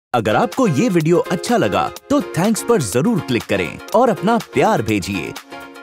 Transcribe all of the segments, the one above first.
अगर आपको ये वीडियो अच्छा लगा तो थैंक्स पर जरूर क्लिक करें और अपना प्यार भेजिए।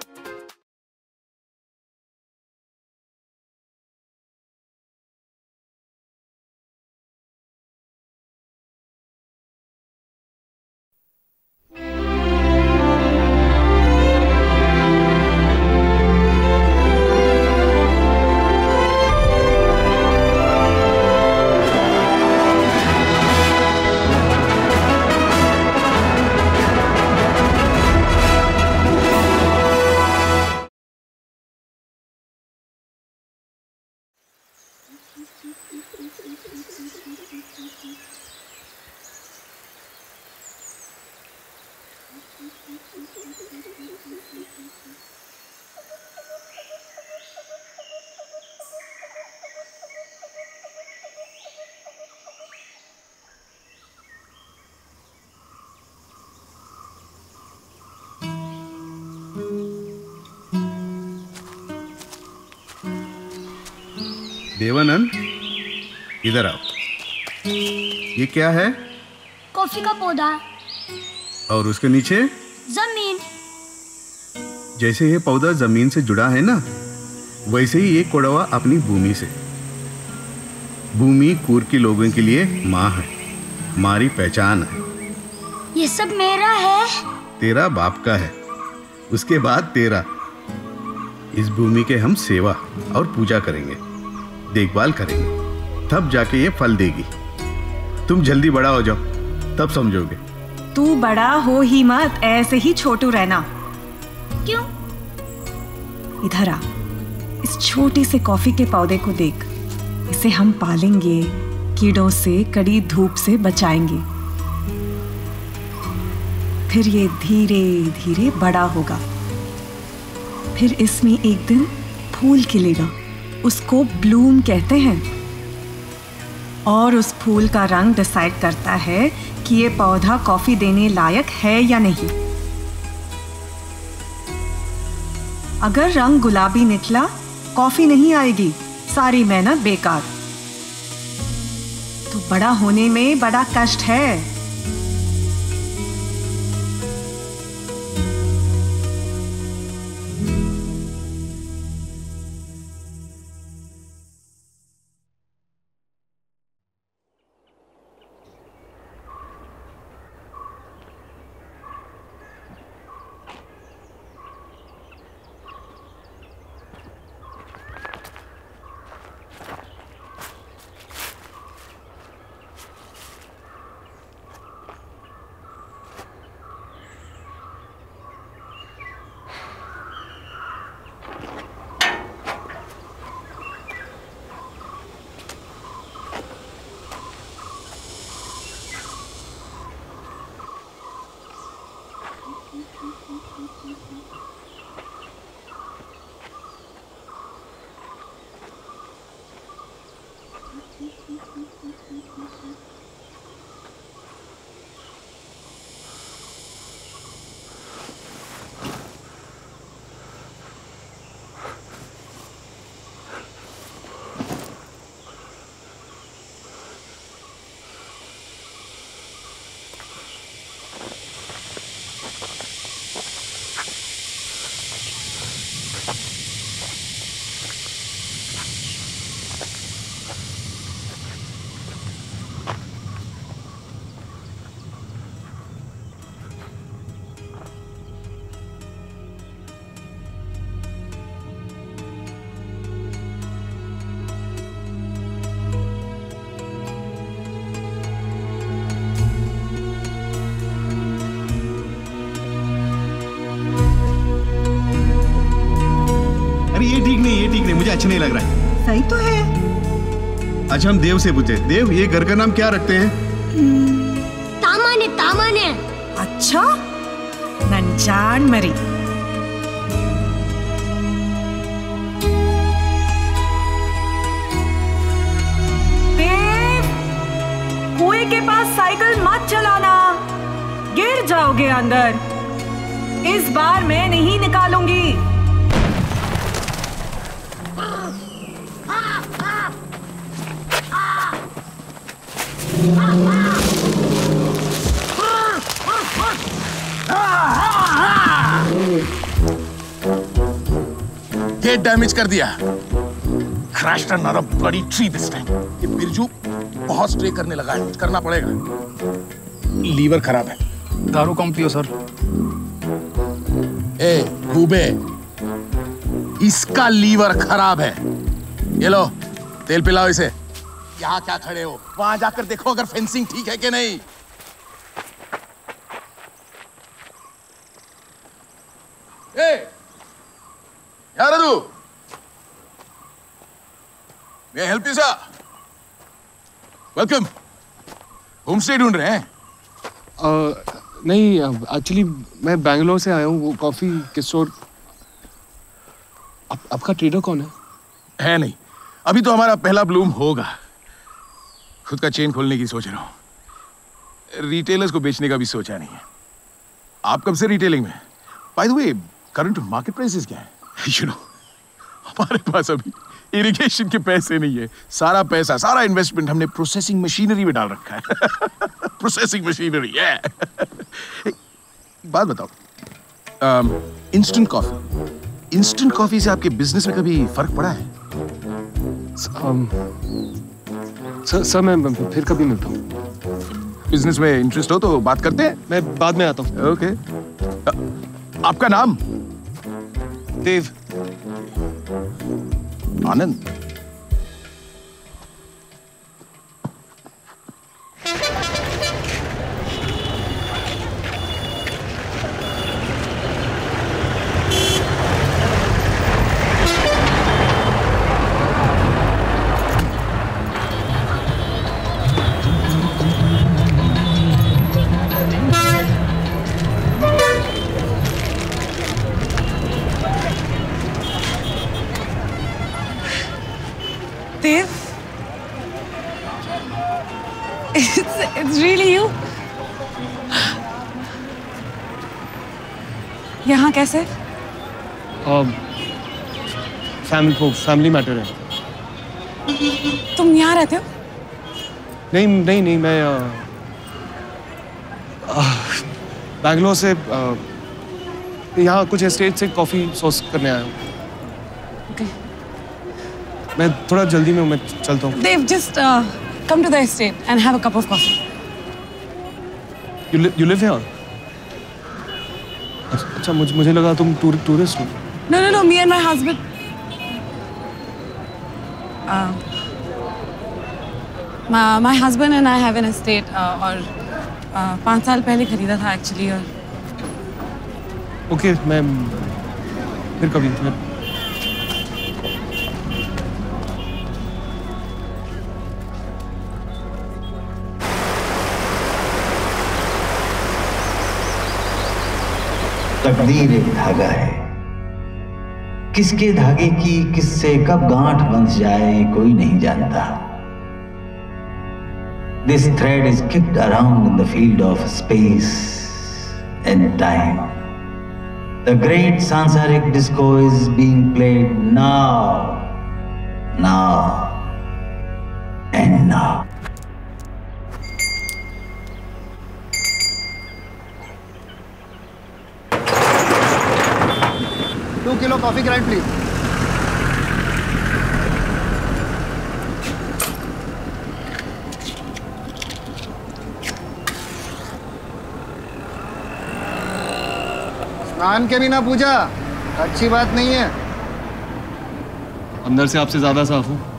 देवानंद, इधर आओ। ये क्या है? कॉफी का पौधा। और उसके नीचे? जमीन। जैसे ये पौधा जमीन से जुड़ा है ना, वैसे ही ये कोड़वा अपनी भूमि से। भूमि कूर्ग के लोगों के लिए माँ है, हमारी पहचान है। ये सब मेरा है? तेरा बाप का है, उसके बाद तेरा। इस भूमि के हम सेवा और पूजा करेंगे, देखभाल करेंगे, तब जाके ये फल देगी। तुम जल्दी बड़ा हो जाओ, तब समझोगे। तू बड़ा हो ही मत, ऐसे ही छोटू रहना। क्यों? इधर आ, इस छोटे से कॉफी के पौधे को देख। इसे हम पालेंगे, कीड़ों से, कड़ी धूप से बचाएंगे। फिर ये धीरे धीरे बड़ा होगा। फिर इसमें एक दिन फूल खिलेगा, उसको ब्लूम कहते हैं। और उस फूल का रंग डिसाइड करता है कि ये पौधा कॉफी देने लायक है या नहीं। अगर रंग गुलाबी निकला, कॉफी नहीं आएगी, सारी मेहनत बेकार। तो बड़ा होने में बड़ा कष्ट है। ये ठीक नहीं, मुझे अच्छा नहीं लग रहा है। सही तो है। अच्छा, हम देव से पूछे। देव, ये घर का नाम क्या रखते हैं? तामाने। तामाने। अच्छा, नंचान मरी। देव, कुएं के पास साइकिल मत चलाना, गिर जाओगे अंदर। इस बार मैं नहीं निकालूंगी। गेट डैमेज कर दिया। Crashed another bloody tree this time. ये बिरजू बहुत स्ट्रे करने लगा है, कुछ करना पड़ेगा। लीवर खराब है। दारू कम पियो सर। ए गूबे, इसका लीवर खराब है। ये लो तेल पिलाओ इसे। यहाँ क्या खड़े हो, वहां जाकर देखो अगर फेंसिंग ठीक है कि नहीं। ए यार तू, मैं help you sir. Welcome. Home stay ढूंढ रहे हैं? नहीं, एक्चुअली मैं बैंगलोर से आया हूँ। वो कॉफी के स्टोर। आपका ट्रेडर कौन है नहीं, अभी तो हमारा पहला ब्लूम होगा। खुद का चेन खोलने की सोच रहा हूँ। रिटेलर्स को बेचने का भी सोचा नहीं है। आप कब से रिटेलिंग में? By the way, current market prices क्या है? यू नो, हमारे पास अभी इरिगेशन के पैसे नहीं है। सारा पैसा, सारा इन्वेस्टमेंट हमने प्रोसेसिंग मशीनरी में डाल रखा है। प्रोसेसिंग मशीनरी है। बात बताओ, इंस्टेंट कॉफी से आपके बिजनेस में कभी फर्क पड़ा है? सर मैं फिर कभी मिलता हूँ। बिजनेस में इंटरेस्ट हो तो बात करते हैं। मैं बाद में आता हूँ। ओके। आपका नाम? देव। आनंद। It's really you? यहाँ कैसे? फैमिली मैटर है। तुम यहाँ रहते हो? नहीं, मैं बैंगलोर से यहाँ कुछ एस्टेट से कॉफी सोर्स करने आया हूँ। Okay. मैं थोड़ा जल्दी में हूँ, मैं चलता हूँ। Dave, just come to the estate and have a cup of coffee. You live here? अच्छा, मुझे लगा तुम टूरिस्ट हो। No, me and my husband. My husband and I have an estate और 5 साल पहले खरीदा था एक्चुअली। और ओके, मैं फिर कभी तकदीर एक धागा है, किसके धागे की किससे कब गांठ बंध जाए कोई नहीं जानता। This thread is kicked around in the field of space and time. The great Sansaric disco is being played now and now. 2 kilo coffee grind please. स्नान के बिना पूजा अच्छी बात नहीं है। अंदर से आपसे ज्यादा साफ हूँ।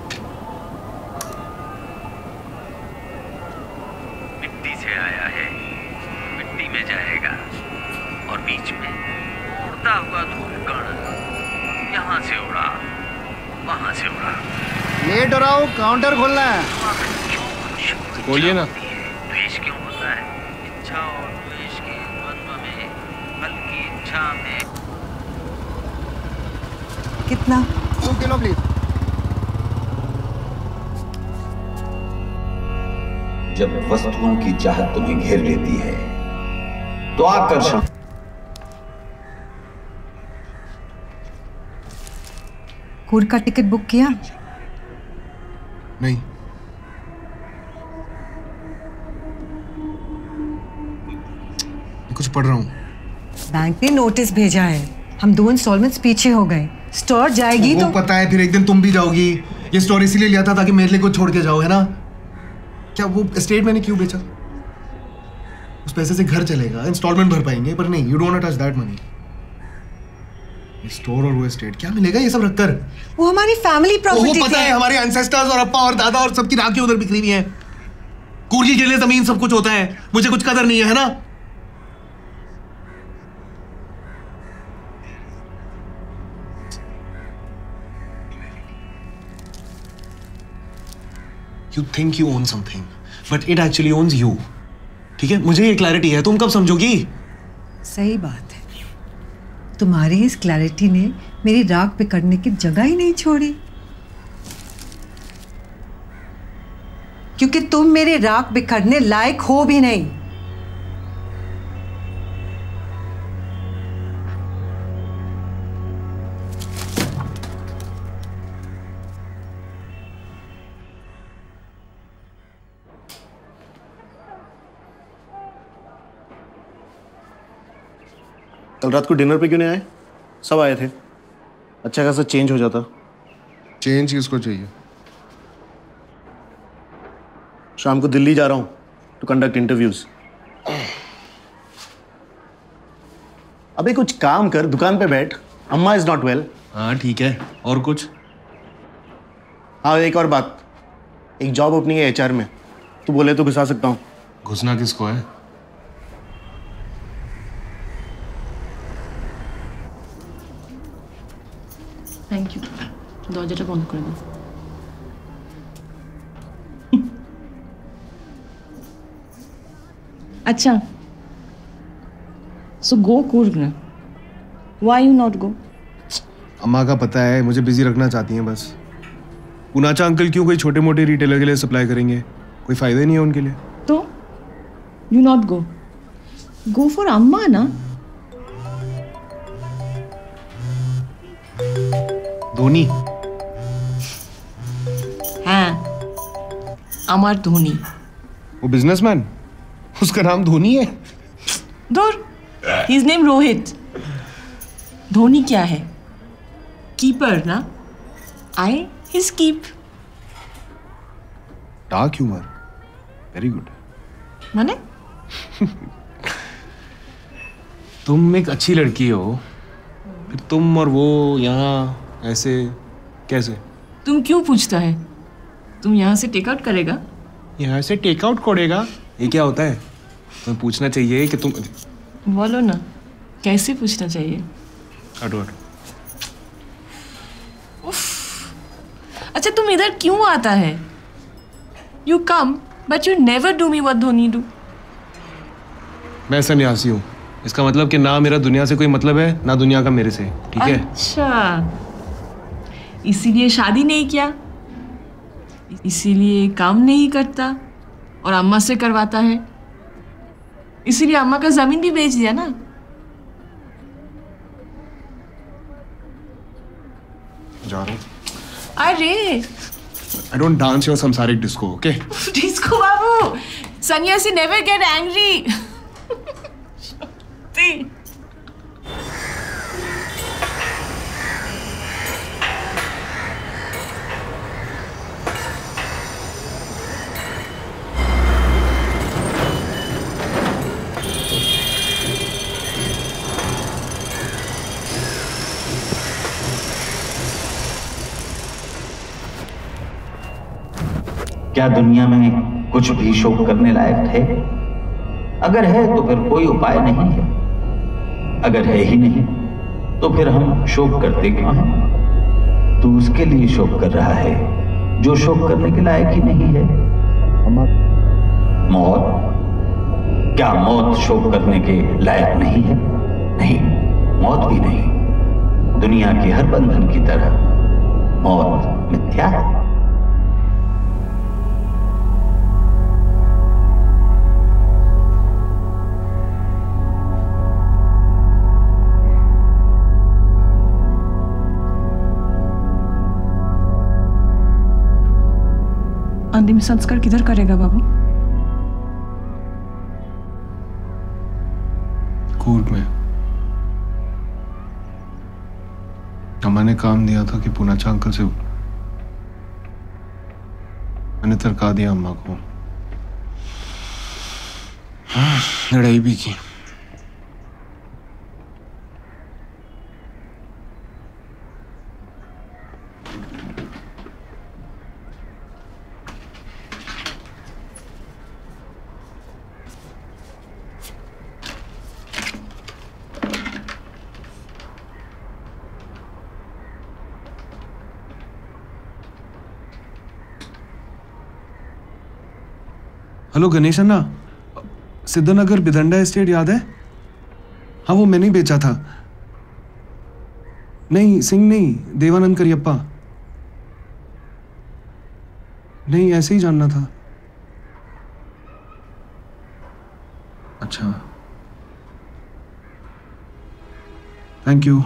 मिट्टी से आया है, मिट्टी में जाएगा, और बीच में उड़ता हुआ धूलकण यहाँ से उड़ा, वहाँ से उड़ा। लेट हो रहा हूँ, काउंटर खोलना है। बोलिए ना। द्वेष क्यों होता है? इच्छा और द्वेष के द्वंद्व में, फल की इच्छा में। कितना? 2 किलो प्लीज। जब वस्तुओं की चाहत तुम्हें घेर लेती है तो आकर्षण। कूर्ग का टिकट बुक किया? नहीं। कुछ पढ़ रहा हूँ। बैंक ने नोटिस भेजा है, हम 2 इंस्टॉलमेंट्स पीछे हो गए। स्टोर जाएगी वो तो पता है, फिर एक दिन तुम भी जाओगी। ये स्टोर इसीलिए लिया था ताकि मेरे लिए कुछ छोड़ के जाओ, है ना? क्या वो एस्टेट मैंने क्यों बेचा? उस पैसे से घर चलेगा, इंस्टॉलमेंट भर पाएंगे, पर नहीं, you don't want touch that money. Store और वो एस्टेट क्या मिलेगा ये सब रखकर? वो हमारी फैमिली प्रॉपर्टी वो पता है, हमारे एंसेस्टर्स और अप्पा और दादा और सबकी राखी उधर बिखरी हुई है। कूर्गी के लिए जमीन सब कुछ होता है, मुझे कुछ कदर नहीं है ना? You think you own something, but it actually owns you. ठीक है, मुझे ये क्लैरिटी है, तुम कब समझोगी? सही बात है। तुम्हारी इस क्लैरिटी ने मेरी राख बिखरने की जगह ही नहीं छोड़ी, क्योंकि तुम मेरी राख बिखरने लायक हो भी नहीं। कल रात को डिनर पे क्यों नहीं आए? सब आए थे, अच्छा खासा चेंज हो जाता। चेंज किसको चाहिए? शाम को दिल्ली जा रहा हूँ टू कंडक्ट इंटरव्यूज। अबे कुछ काम कर, दुकान पे बैठ। अम्मा इज नॉट वेल। हाँ ठीक है, और कुछ? हाँ एक और बात, एक जॉब ओपनिंग है एचआर में, तू बोले तो घुसा सकता हूँ। घुसना किसको है? থ্যাংক ইউ, দরজাটা বন্ধ করে দাও। अच्छा, so go Coorg ना। Why you not go? अम्मा का पता है, मुझे बिजी रखना चाहती हैं बस। पूनाचा अंकल क्यों कोई छोटे मोटे रिटेलर के लिए सप्लाई करेंगे? कोई फायदा नहीं है उनके लिए। तो you not go, go for अम्मा ना। धोनी? हाँ, अमर धोनी। वो बिजनेसमैन, उसका नाम धोनी है? दूर, his name रोहित। धोनी क्या है? कीपर ना। I his keep। Dark humour, very good. माने? तुम एक अच्छी लड़की हो, फिर तुम और वो यहाँ ऐसे कैसे? तुम क्यों पूछता है? तुम यहाँ से टेक आउट करेगा? यहाँ से टेक आउट करेगा? ये क्या होता है? तुम्हें पूछना चाहिए कि तुम। बोलो ना, कैसे पूछना चाहिए? हटो हटो। अच्छा तुम इधर क्यों आता है? You come but you never do me what Dhoni do. मैं सन्यासी हूँ, इसका मतलब कि ना मेरा दुनिया से कोई मतलब है ना दुनिया का मेरे से, ठीक है? अच्छा, इसीलिए शादी नहीं किया, इसीलिए काम नहीं करता और अम्मा से करवाता है, इसीलिए अम्मा का जमीन भी बेच दिया ना। जा रहा हूँ। अरे I don't dance your samsaric disco, okay? Disco बाबू, सन्यासी never get angry। क्या दुनिया में कुछ भी शोक करने लायक है? अगर है तो फिर कोई उपाय नहीं है, अगर है ही नहीं तो फिर हम शोक करते क्यों हैं? तू उसके लिए शोक कर रहा है जो शोक करने के लायक ही नहीं है। मौत? क्या मौत शोक करने के लायक नहीं है? नहीं, मौत भी नहीं। दुनिया के हर बंधन की तरह मौत मिथ्या है। अंतिम संस्कार किधर करेगा बाबू? कूर्ग में। अम्मा अम्मा ने काम दिया था कि पूनाचा अंकल से मैंने तरका दिया अम्मा को। हाँ, लड़ाई भी की। हेलो गणेश अन्ना, सिद्धनगर बिधंडा एस्टेट याद है? हाँ, वो मैंने ही बेचा था। नहीं, सिंह नहीं, देवानंद करियप्पा। नहीं, ऐसे ही जानना था। अच्छा, थैंक यू।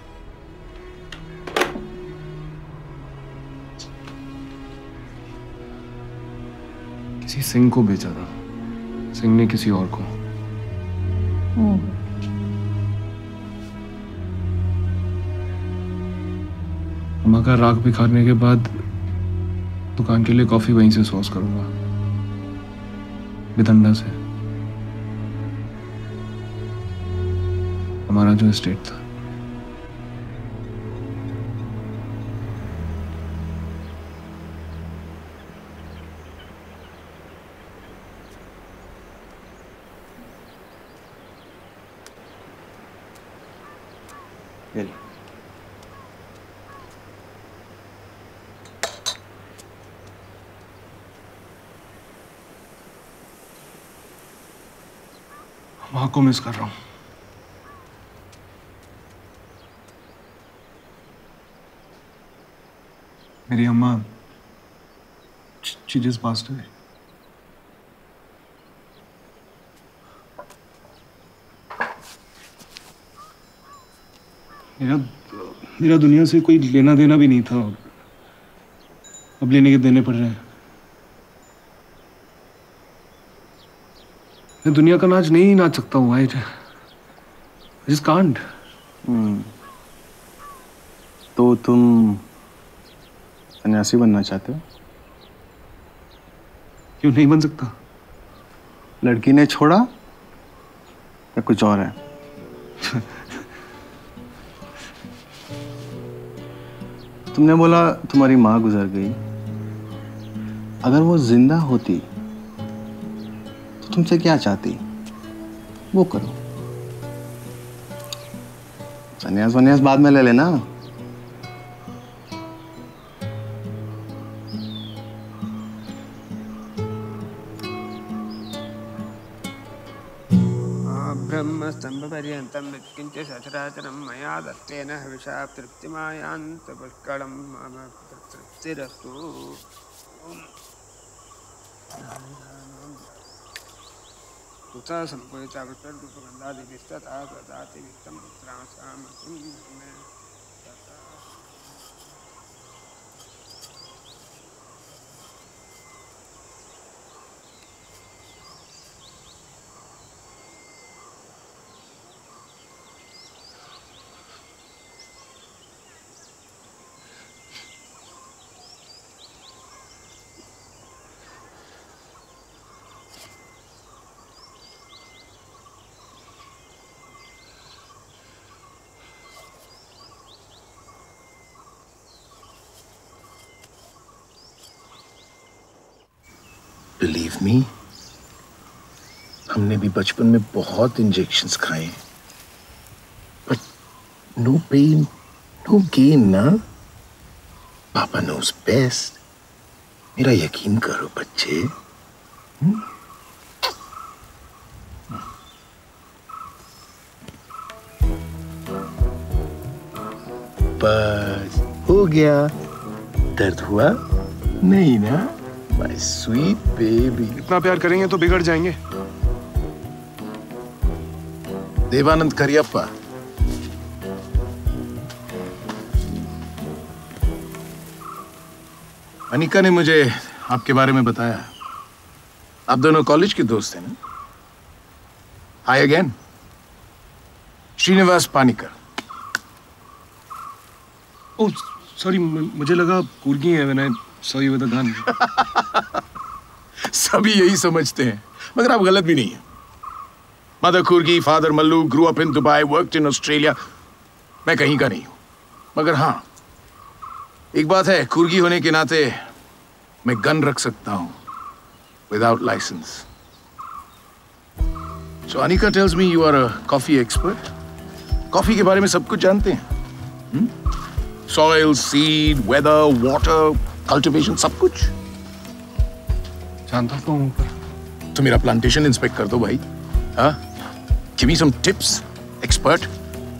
किसी सिंह को बेचा था, सिंह ने किसी और को। अम्मा का राख बिखारने के बाद दुकान के लिए कॉफी वहीं से सोर्स करूंगा, बिधंडा से। हमारा जो एस्टेट था। माँ को मिस कर रहा हूँ। मेरी अम्मा, she just passed away. मेरा दुनिया से कोई लेना देना भी नहीं था, अब लेने के देने पड़ रहे हैं। मैं दुनिया का नाच नहीं नाच सकता हूँ। I just can't. तो तुम सन्यासी बनना चाहते हो? क्यों नहीं बन सकता? लड़की ने छोड़ा या कुछ और है? तुमने बोला तुम्हारी माँ गुजर गई। अगर वो जिंदा होती तो तुमसे क्या चाहती? वो करो। सन्यास वन्यास बाद में ले लेना। ब्रह्मस्तंभपर्यन्तं यत्किञ्च सचराचरं मया दत्तेन हविषा तृप्तिमायान्तपुष्कळं मम तृप्तिरस्तु। कुतः सम्पूजिता विष्णुर्गन्धादिभिस्तथा ददाति वित्तं पुत्रांसामतिं मे। बिलीव मी, हमने भी बचपन में बहुत इंजेक्शंस खाए, but no pain no gain ना। पापा नोज बेस्ट। मेरा यकीन करो बच्चे। बस हो गया। दर्द हुआ नहीं ना? My sweet baby. इतना प्यार करेंगे तो बिगड़ जाएंगे। देवानंद करियप्पा, अनिका ने मुझे आपके बारे में बताया। आप दोनों कॉलेज के दोस्त हैं ना? Hi again, Srinivas Panicker. Oh sorry, मुझे लगा कूर्गी है when I saw you with the gun. सभी यही समझते हैं, मगर आप गलत भी नहीं है। Mother Coorgi, father Mallu, grew up in Dubai, worked in Australia. मैं कहीं का नहीं हूं, मगर हाँ एक बात है, कुर्गी होने के नाते मैं गन रख सकता हूं without licence. So Anika tells me you are a coffee expert. Coffee के बारे में सब कुछ जानते हैं? Soil, seed, weather, water, cultivation, सब कुछ जानता तो हूं, पर तो मेरा प्लांटेशन इंस्पेक्ट कर दो भाई। हाँ, give me some tips, expert.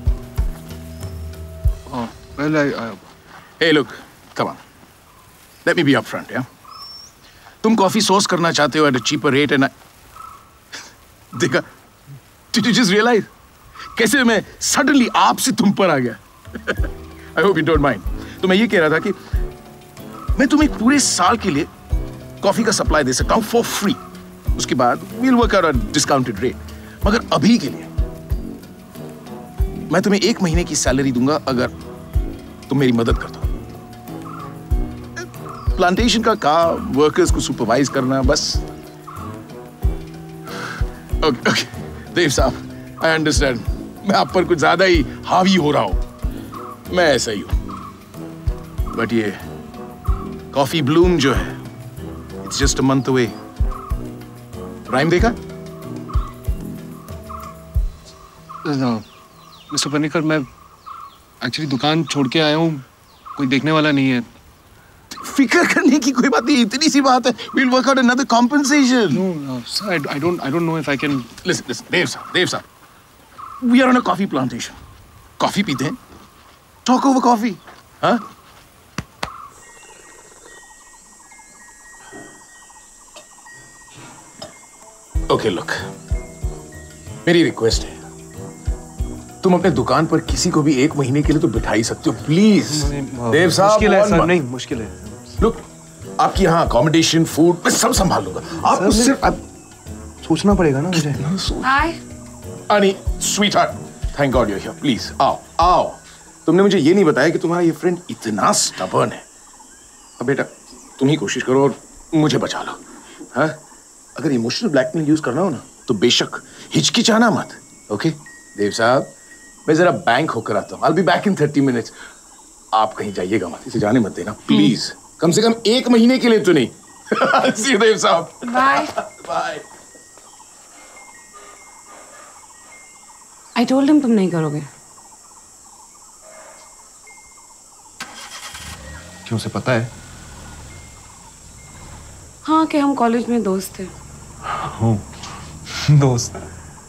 Well, Hey, look, come on. Let me be upfront, yeah? तुम कॉफी सोर्स करना चाहते हो at a cheaper rate and देखा? Did you just realize? कैसे मैं suddenly आपसे तुम पर आ गया? I hope you don't mind. तो मैं ये कह रहा था कि मैं तुम्हें पूरे साल के लिए कॉफी का सप्लाई दे सकता हूँ for free. उसके बाद we'll work out a discounted rate. मगर अभी के लिए मैं तुम्हें 1 महीने की सैलरी दूंगा अगर तुम मेरी मदद कर दो। प्लांटेशन का काम, वर्कर्स को सुपरवाइज करना, बस। ओके देव साहब, आई अंडरस्टैंड, मैं आप पर कुछ ज्यादा ही हावी हो रहा हूं, मैं ऐसा ही हूं। बट ये कॉफी ब्लूम जो है, it's just a month away. राइम देखा? मिस्टर पनिकर, मैं एक्चुअली दुकान छोड़ के आया हूँ, कोई देखने वाला नहीं है। फिक्र करने की कोई बात नहीं, इतनी सी बात है। We'll work out another compensation. No, sir, I don't know if I can. Listen, Dev साहब, we are on a coffee plantation. Coffee पीते हैं, talk over coffee, हाँ? Okay, look, मेरी रिक्वेस्ट है, तुम अपने दुकान पर किसी को भी 1 महीने के लिए तो बिठा ही सकते हो, प्लीज। देव साहब, मुश्किल है सर, नहीं मुश्किल है। लुक, आपकी यहाँ अकोमोडेशन, फूड, मैं सब संभाल लूंगा। आपको सिर्फ सोचना पड़ेगा ना मुझे। Hi Ani, sweetheart, thank God you are here, please आओ। तुमने मुझे ये नहीं बताया कि तुम्हारा ये फ्रेंड इतना स्टबर्न है। अब बेटा तुम ही कोशिश करो और मुझे बचा लो, हाँ? अगर इमोशनल ब्लैकमेल यूज करना हो ना तो बेशक हिचकिचाना मत, ओके? देव साहब, मैं जरा बैंक होकर आता हूँ। I'll be back in 30 minutes. आप कहीं जाइएगा मत, इसे जाने मत देना प्लीज, कम से कम 1 महीने के लिए तो नहीं। See you, देव साहब। Bye bye. I told him तुम नहीं करोगे। क्यों, से पता है? हाँ, कि हम कॉलेज में दोस्त थे। दोस्त?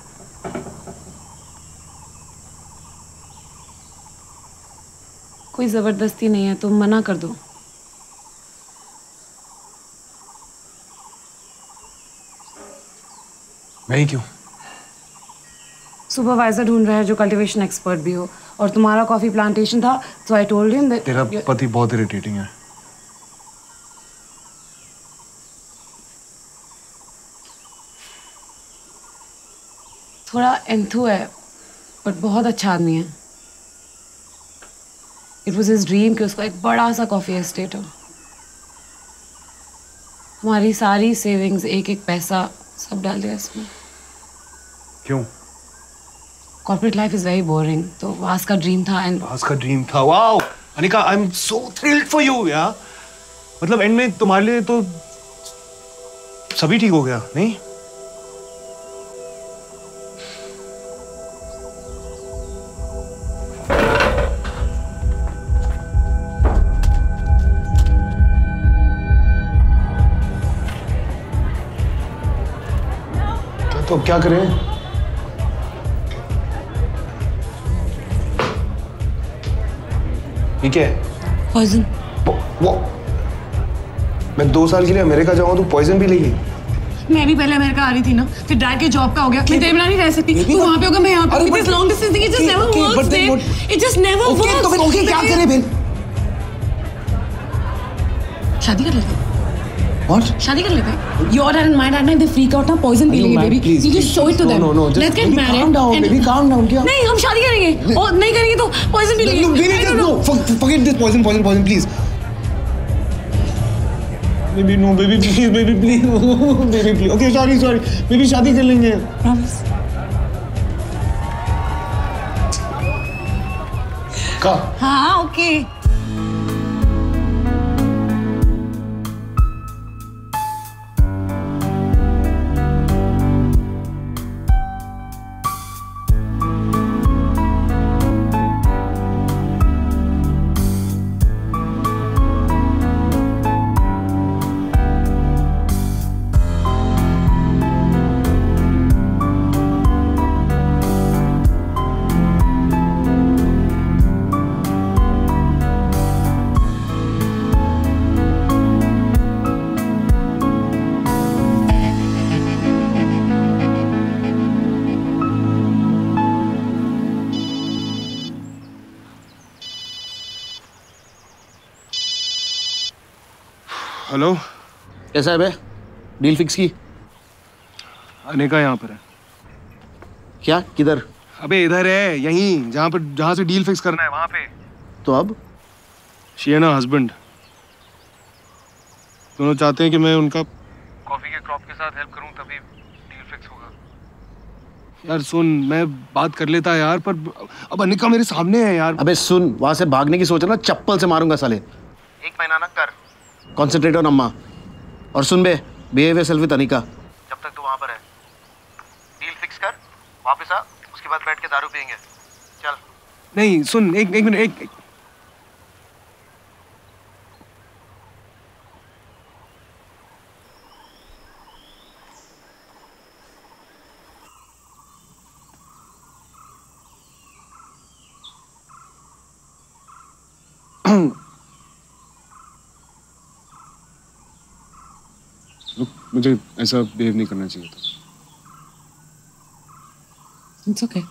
कोई जबरदस्ती नहीं है, तुम मना कर दो। मैं क्यों? सुपरवाइजर ढूंढ रहा है जो कल्टीवेशन एक्सपर्ट भी हो, और तुम्हारा कॉफी प्लांटेशन था, so I told him that तेरा पति बहुत इरिटेटिंग है। थोड़ा एंथू है, बट बहुत अच्छा आदमी है। इट वॉज हिज ड्रीम कि उसका एक बड़ा सा कॉफी एस्टेट हो। हमारी सारी सेविंग्स, एक एक पैसा सब डाल दिया इसमें। क्यों? Corporate life is very boring, तो वास का ड्रीम था। एंड वास का ड्रीम था, wow Anika, I am so thrilled for you यार। मतलब एंड में तुम्हारे लिए तो सभी ठीक हो गया, नहीं? तो क्या करें? ये क्या है? पॉइजन। वो मैं 2 साल के लिए अमेरिका जाऊँ तो पॉइजन भी लेगी? मैं भी पहले अमेरिका आ रही थी ना, फिर डैड के जॉब का हो गया, मैं तेरे बिना नहीं रह सकती। तू वहाँ पे होगा, मैं यहाँ पे। Because long distance thing, it just never works, babe. It just never works. तो फिर ओके क्या करें फिर? शादी कर लेते हैं। What? शादी कर लेते हैं. Your dad and my dad ना if they freak out ना poison पी लेंगे baby. You just show it to them. No, just let's get married. Calm down, baby. Calm down. क्या? नहीं हम शादी करेंगे. और नहीं करेंगे तो poison पी लेंगे. No, baby, just no. Forget this poison, please. Baby, no, baby, please, baby, please. Baby, please. Okay, sorry. Baby, शादी कर लेंगे. Promise. का? हाँ, okay. हेलो, कैसा है बे? डील फिक्स की? अनिका यहाँ पर है। क्या? किधर? अबे इधर है, यहीं जहाँ से डील फिक्स करना है वहाँ पे। तो अब? शी है ना हस्बैंड। दोनों चाहते हैं कि मैं उनका कॉफी के क्रॉप के साथ हेल्प करूँ तभी डील फिक्स होगा। यार सुन, मैं बात कर लेता यार, पर अब अनिका मेरे सामने है यार। अबे सुन, वहाँ से भागने की सोच है ना, चप्पल से मारूंगा साले। एक महीना ना कर, कॉन्सेंट्रेट ऑन अम्मा। और सुन बे, बिहेव योरसेल्फ विद अनिका। जब तक तू वहाँ पर है, डील फिक्स कर, वापस आ, उसके बाद बैठ के दारू पियेंगे। चल। नहीं सुन, एक मिनट। मुझे ऐसा बिहेव नहीं करना चाहिए था। It's okay.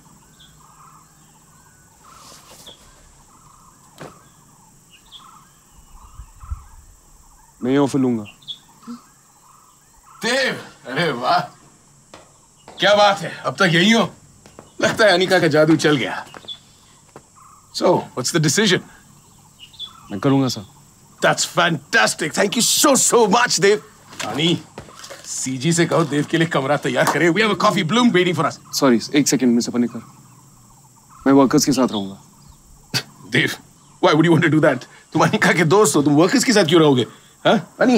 मैं ये ऑफर लूंगा। देव, अरे वाह, क्या बात है, अब तक यही हो? लगता है अनिका का जादू चल गया। So, what's the decision? मैं करूंगा sir. That's fantastic. Thank you so much, Dev. Ani, CG से कहो देव के लिए कमरा तैयार करे. We have a coffee bloom waiting for us. Sorry, एक सेकंड मिस्टर पनिकर। मैं वर्कर्स के साथ रहूंगा। देव, why would you want to do that? तुम अनिका के दोस्त हो, तुम वर्कर्स के साथ क्यों रहोगे? हाँ, अनी?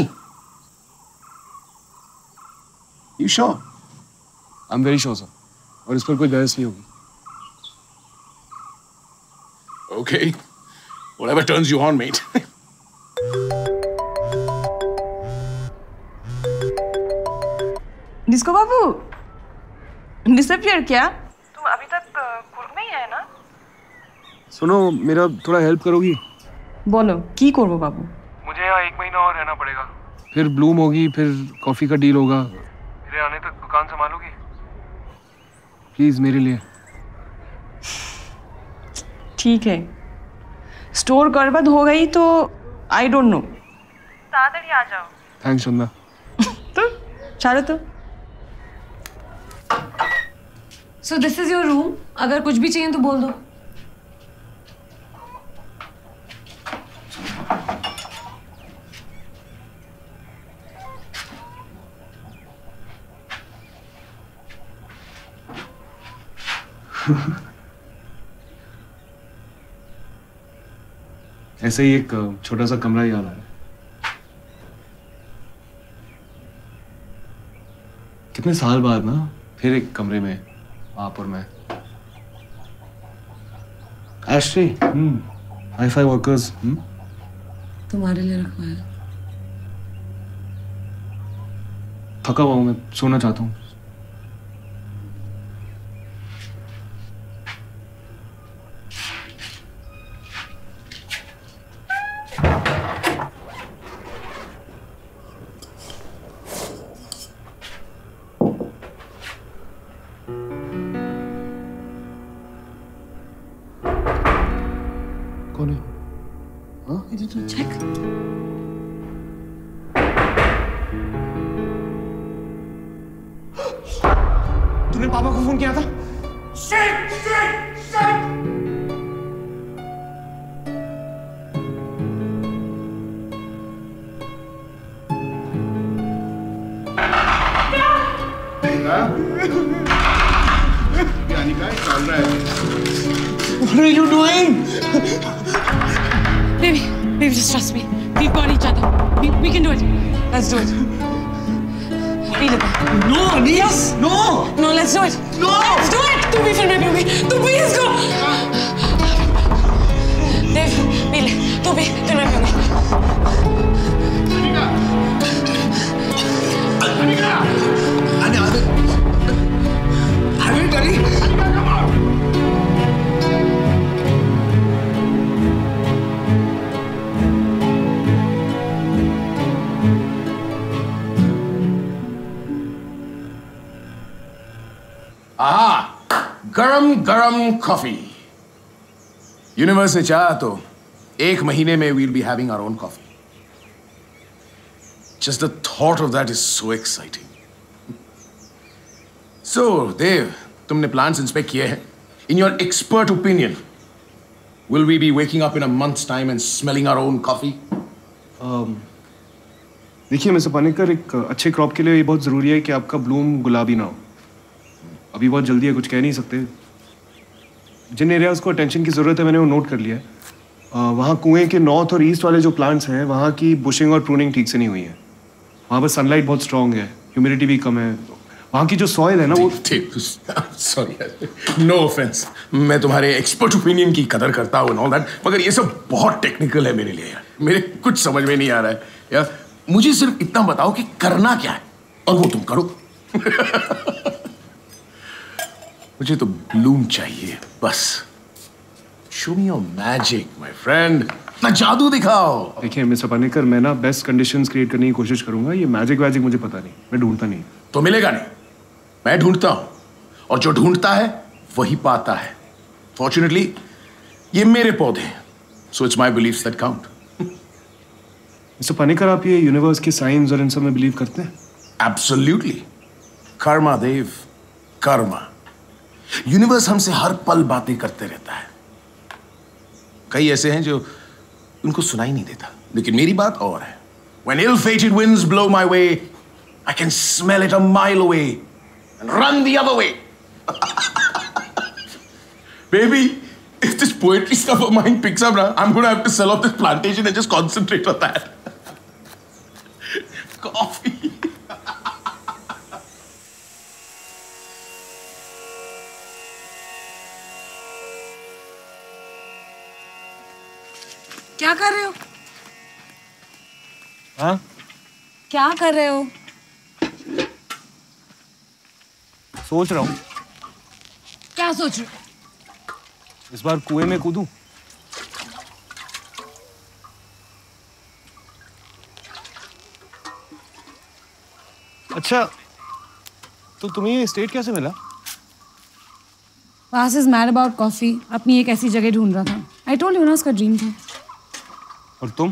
You sure? I'm very sure, sir. और इस पर कोई बहस नहीं होगी। Okay, whatever turns you on, mate. Disco बाबू, डिसअपियर क्या? तुम अभी तक कुर्ग में ही है ना? सुनो, मेरा थोड़ा हेल्प करोगी? बोलो, की करबो बाबू? मुझे यहाँ 1 महीना और रहना पड़ेगा। फिर ब्लूम होगी, फिर कॉफी का डील होगा। मेरे आने तक दुकान संभालोगी? प्लीज मेरे लिए। ठीक है, स्टोर गड़बड़ हो गई तो आई डोंट नो। ताड़ाताड़ी आ जाओ। थैंक्स चंदा। तो चलो तो। So this is your room. अगर कुछ भी चाहिए तो बोल दो. ऐसे ही एक छोटा सा कमरा याद आ रहा है। कितने साल बाद ना फिर एक कमरे में आप और मैं। Ashtray, hi-fi workers. तुम्हारे लिए रखवाया। थका हुआ हूँ मैं, सोना चाहता हूँ। Did you check? तूने पापा को फोन किया था? What are you doing? Baby, just trust me. We've got each other. We can do it. Let's do it. No, Anis! No! No, let's do it. No! Let's do it! तू भी film में होगी. तू भी इसको. देव, P ले. तू भी फिल्म में होगी. Anika! Have you done it? Anika, come on! गरम गरम कॉफी। यूनिवर्स ने चाहा तो 1 महीने में we'll be having our own coffee. Just the thought of that is so exciting. So, Dev, तुमने plants inspect किए हैं? In your expert opinion, will we be waking up in a month's time and smelling our own coffee? देखिए mister Panekar, एक अच्छे crop के लिए ये बहुत ज़रूरी है कि आपका ब्लूम गुलाबी ना हो। अभी बहुत जल्दी है, कुछ कह नहीं सकते। जिन एरियाज़ को अटेंशन की ज़रूरत है मैंने वो नोट कर लिया है। वहाँ कुएं के नॉर्थ और ईस्ट वाले जो प्लांट्स हैं वहाँ की बुशिंग और प्रूनिंग ठीक से नहीं हुई है। वहाँ पर सनलाइट बहुत स्ट्रॉन्ग है, ह्यूमिडिटी भी कम है। वहाँ की जो सॉइल है ना वो सॉरी, नो ऑफेंस, मैं तुम्हारे एक्सपर्ट ओपिनियन की कदर करता हूँ ऑल दैट, मगर ये सब बहुत टेक्निकल है मेरे लिए यार। मेरे कुछ समझ में नहीं आ रहा है यार। मुझे सिर्फ इतना बताओ कि करना क्या है और वो तुम करो। मुझे तो ब्लूम चाहिए बस। Show me your magic my friend, ना जादू दिखाओ। देखिए मिस्टर पानेकर, मैं ना बेस्ट कंडीशंस क्रिएट करने की कोशिश करूंगा। ये मैजिक वैजिक मुझे पता नहीं, मैं ढूंढता नहीं। तो मिलेगा नहीं, मैं ढूंढता हूं और जो ढूंढता है वही पाता है। फॉर्चुनेटली ये मेरे पौधे हैं, so it's my believes that count. Mister Panekar, आप ये यूनिवर्स के साइंस और इन सब में बिलीव करते हैं? एब्सोल्युटली। कर्मा देव, कर्मा। यूनिवर्स हमसे हर पल बातें करते रहता है। कई ऐसे हैं जो उनको सुनाई नहीं देता, लेकिन मेरी बात और है। When ill-fated winds blow my way, I can smell it a mile away and run the other way. Baby, if this poetry stuff of mine picks up now, I'm going to have to sell off this plantation and just concentrate on that. Coffee. क्या कर रहे हो? हाँ? क्या कर रहे हो? सोच रहा हूँ। क्या सोच रहे हो? इस बार कुएं में कूदूं? अच्छा, तो तुम्हें ये स्टेट कैसे मिला? वास इज मैड अबाउट कॉफी। अपनी एक ऐसी जगह ढूंढ रहा था। आई टोल्ड यू ना, उसका ड्रीम था। और तुम?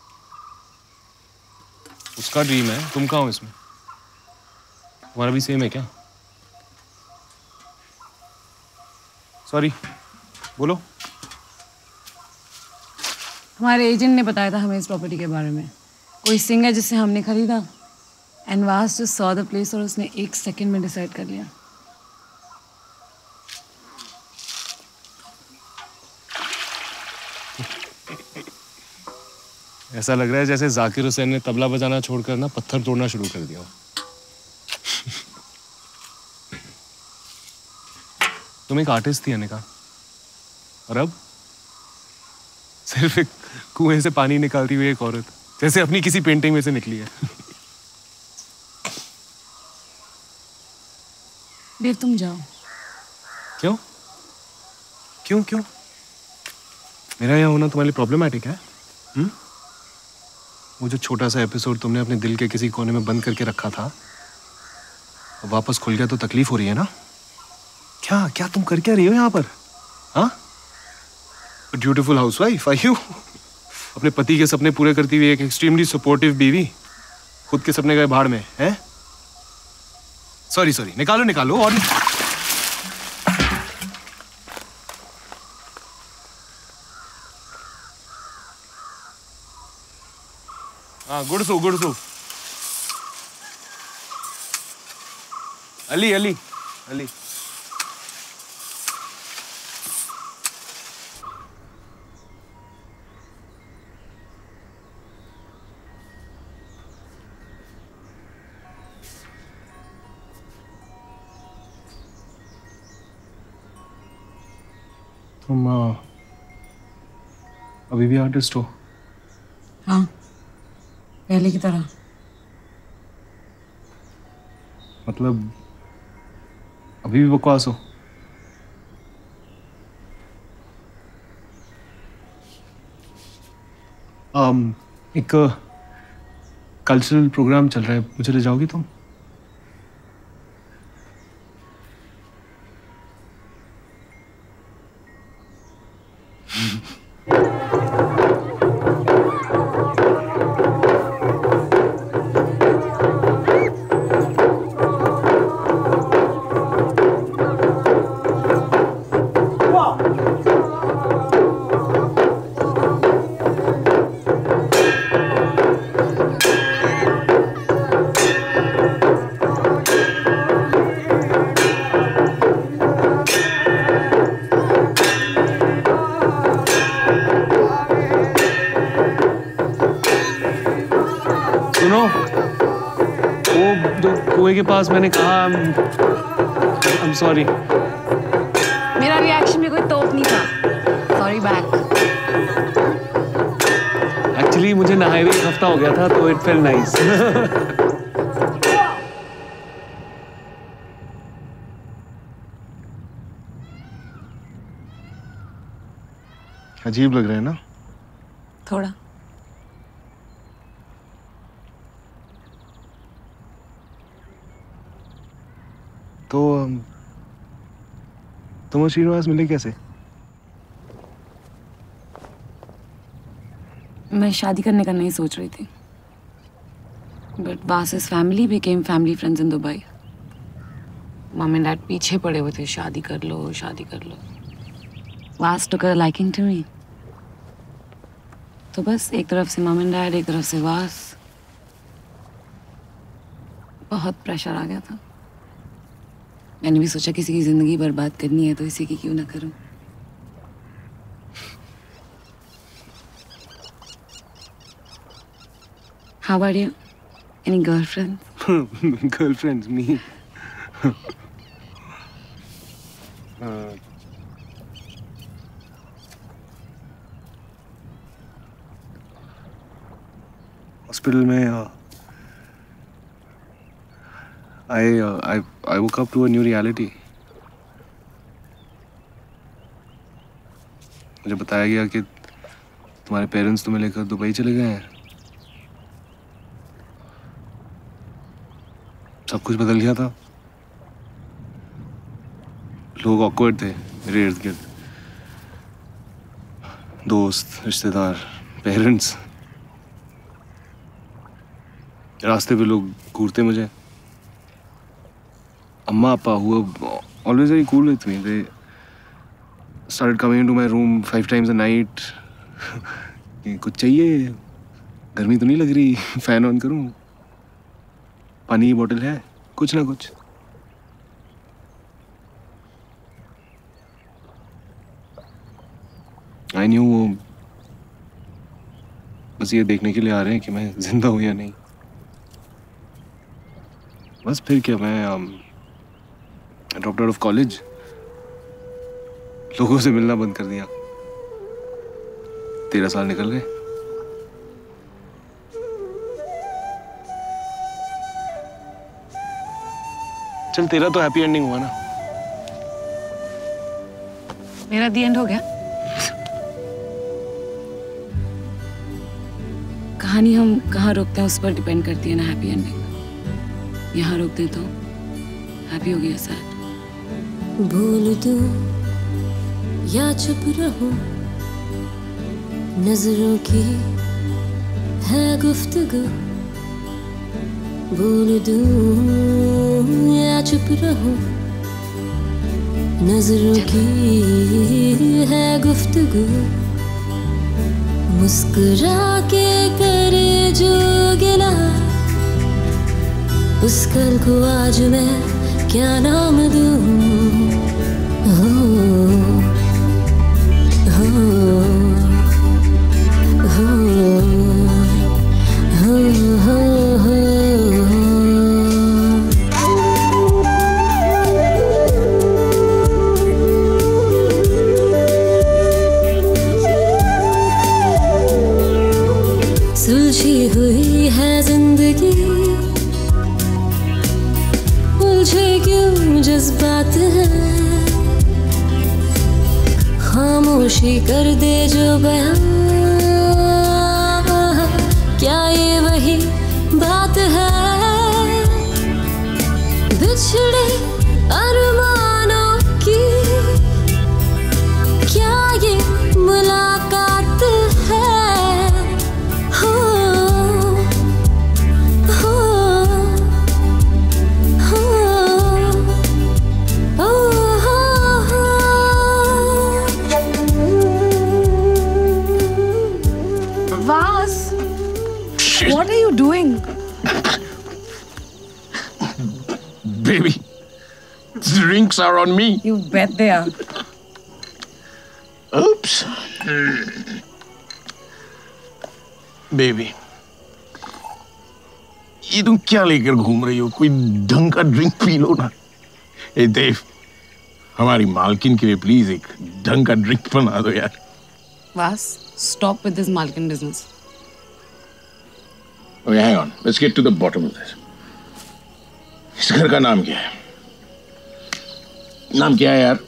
उसका ड्रीम है, तुम कहाँ हो इसमें? तुम्हारा भी सेम है क्या? सॉरी, बोलो। हमारे एजेंट ने बताया था हमें इस प्रॉपर्टी के बारे में। कोई सिंह है जिससे हमने खरीदा, एंड वास जस्ट सॉ द प्लेस और उसने 1 सेकंड में डिसाइड कर लिया। ऐसा लग रहा है जैसे जाकिर हुसैन ने तबला बजाना छोड़कर ना पत्थर तोड़ना शुरू कर दिया। तुम एक आर्टिस्ट थी अनिका, और अब सिर्फ एक कुएं से पानी निकालती हुई एक औरत, जैसे अपनी किसी पेंटिंग में से निकली है। देव, तुम जाओ। क्यों? क्यों क्यों? मेरा यहाँ होना तुम्हारे लिए प्रॉब्लमैटिक है? वो जो छोटा सा एपिसोड तुमने अपने दिल के किसी कोने में बंद करके रखा था, अब वापस खुल गया तो तकलीफ हो रही है ना? क्या क्या तुम कर क्या रही हो यहाँ पर? हाँ, ब्यूटीफुल हाउसवाइफ आर यू? अपने पति के सपने पूरे करती हुई एक एक्सट्रीमली सपोर्टिव बीवी, खुद के सपने गए भाड़ में हैं? सॉरी, निकालो और हाँ गुड़सू गुड़सू। अली अली अली। तुम अभी भी आर्टिस्ट हो? हाँ, पहले की तरह। मतलब अभी भी बकवास हो? एक कल्चरल प्रोग्राम चल रहा है, मुझे ले जाओगी तुम? के पास मैंने कहा I'm sorry। मेरा रिएक्शन में कोई तोप नहीं था। Sorry back. एक्चुअली मुझे नहाए हुए एक हफ्ता हो गया था तो इट फेल्ट नाइस। अजीब लग रहा है ना? थोड़ा। तो तुम और श्रीनिवास मिले कैसे? मैं शादी करने का नहीं सोच रही थी, but Base's family became family friends in Dubai। Mum and dad पीछे पड़े हुए थे, शादी कर लो शादी कर लो। Base took a liking to me। तो बस एक तरफ से मम एंड डैड, एक तरफ से Base। बहुत प्रेशर आ गया था। मैंने भी सोचा किसी की जिंदगी बर्बाद करनी है तो इसी की क्यों ना करूं। How about you? Any girlfriends? Girlfriends, me? Hospital में I woke up to a new reality। मुझे बताया गया कि तुम्हारे पेरेंट्स तुम्हें लेकर दुबई चले गए हैं। सब कुछ बदल गया था। लोग ऑकवर्ड थे मेरे इर्द गिर्द, दोस्त, रिश्तेदार, पेरेंट्स। रास्ते पे लोग घूरते मुझे। अम्मा पापा who were always very cool with me, they started coming into my room 5 times a night। कुछ चाहिए? गर्मी तो नहीं लग रही? फैन ऑन करूं? पानी की बोतल है? कुछ ना कुछ। I knew वो बस ये देखने के लिए आ रहे हैं कि मैं जिंदा हूं या नहीं। बस फिर क्या, मैं ड्रॉप्ड आउट ऑफ कॉलेज, लोगों से मिलना बंद कर दिया। 13 साल निकल गए। चल तेरा तो हैप्पी एंडिंग हुआ ना? मेरा दी एंड हो गया। कहानी हम कहाँ रोकते हैं उस पर डिपेंड करती है ना हैप्पी एंडिंग। यहाँ रोक दे तो हैप्पी हो गया सैड। बोल दो या चुप रहो, नजरों की है गुफ्तगू। बोल दो या चुप रहो, नजरों की है गुफ्तगू। मुस्कुरा के करे जो गिला, उस कल को आज मैं क्या नाम दूं? हो हो हो हो हो हो। सुलझी हुई है जिंदगी, उलझे क्यों जज्बात हैं, खामोशी कर दे जो बयां, क्या ये वही बात है? बिछड़े अरमानों की क्या ये मुलाकात है? हो हो हो हो हो। Vas, what are you doing? Baby, drinks are on me. You bet they are. Oops. Baby, ये तुम क्या लेकर घूम रही हो? कोई ढंग का ड्रिंक पी लो ना। ए देव, हमारी मालकिन के लिए प्लीज एक ढंग का ड्रिंक बना दो यार। Vas, stop with this Malkin business. Okay, hang on. Let's get to the bottom of this. इस घर का नाम क्या है? नाम क्या है यार?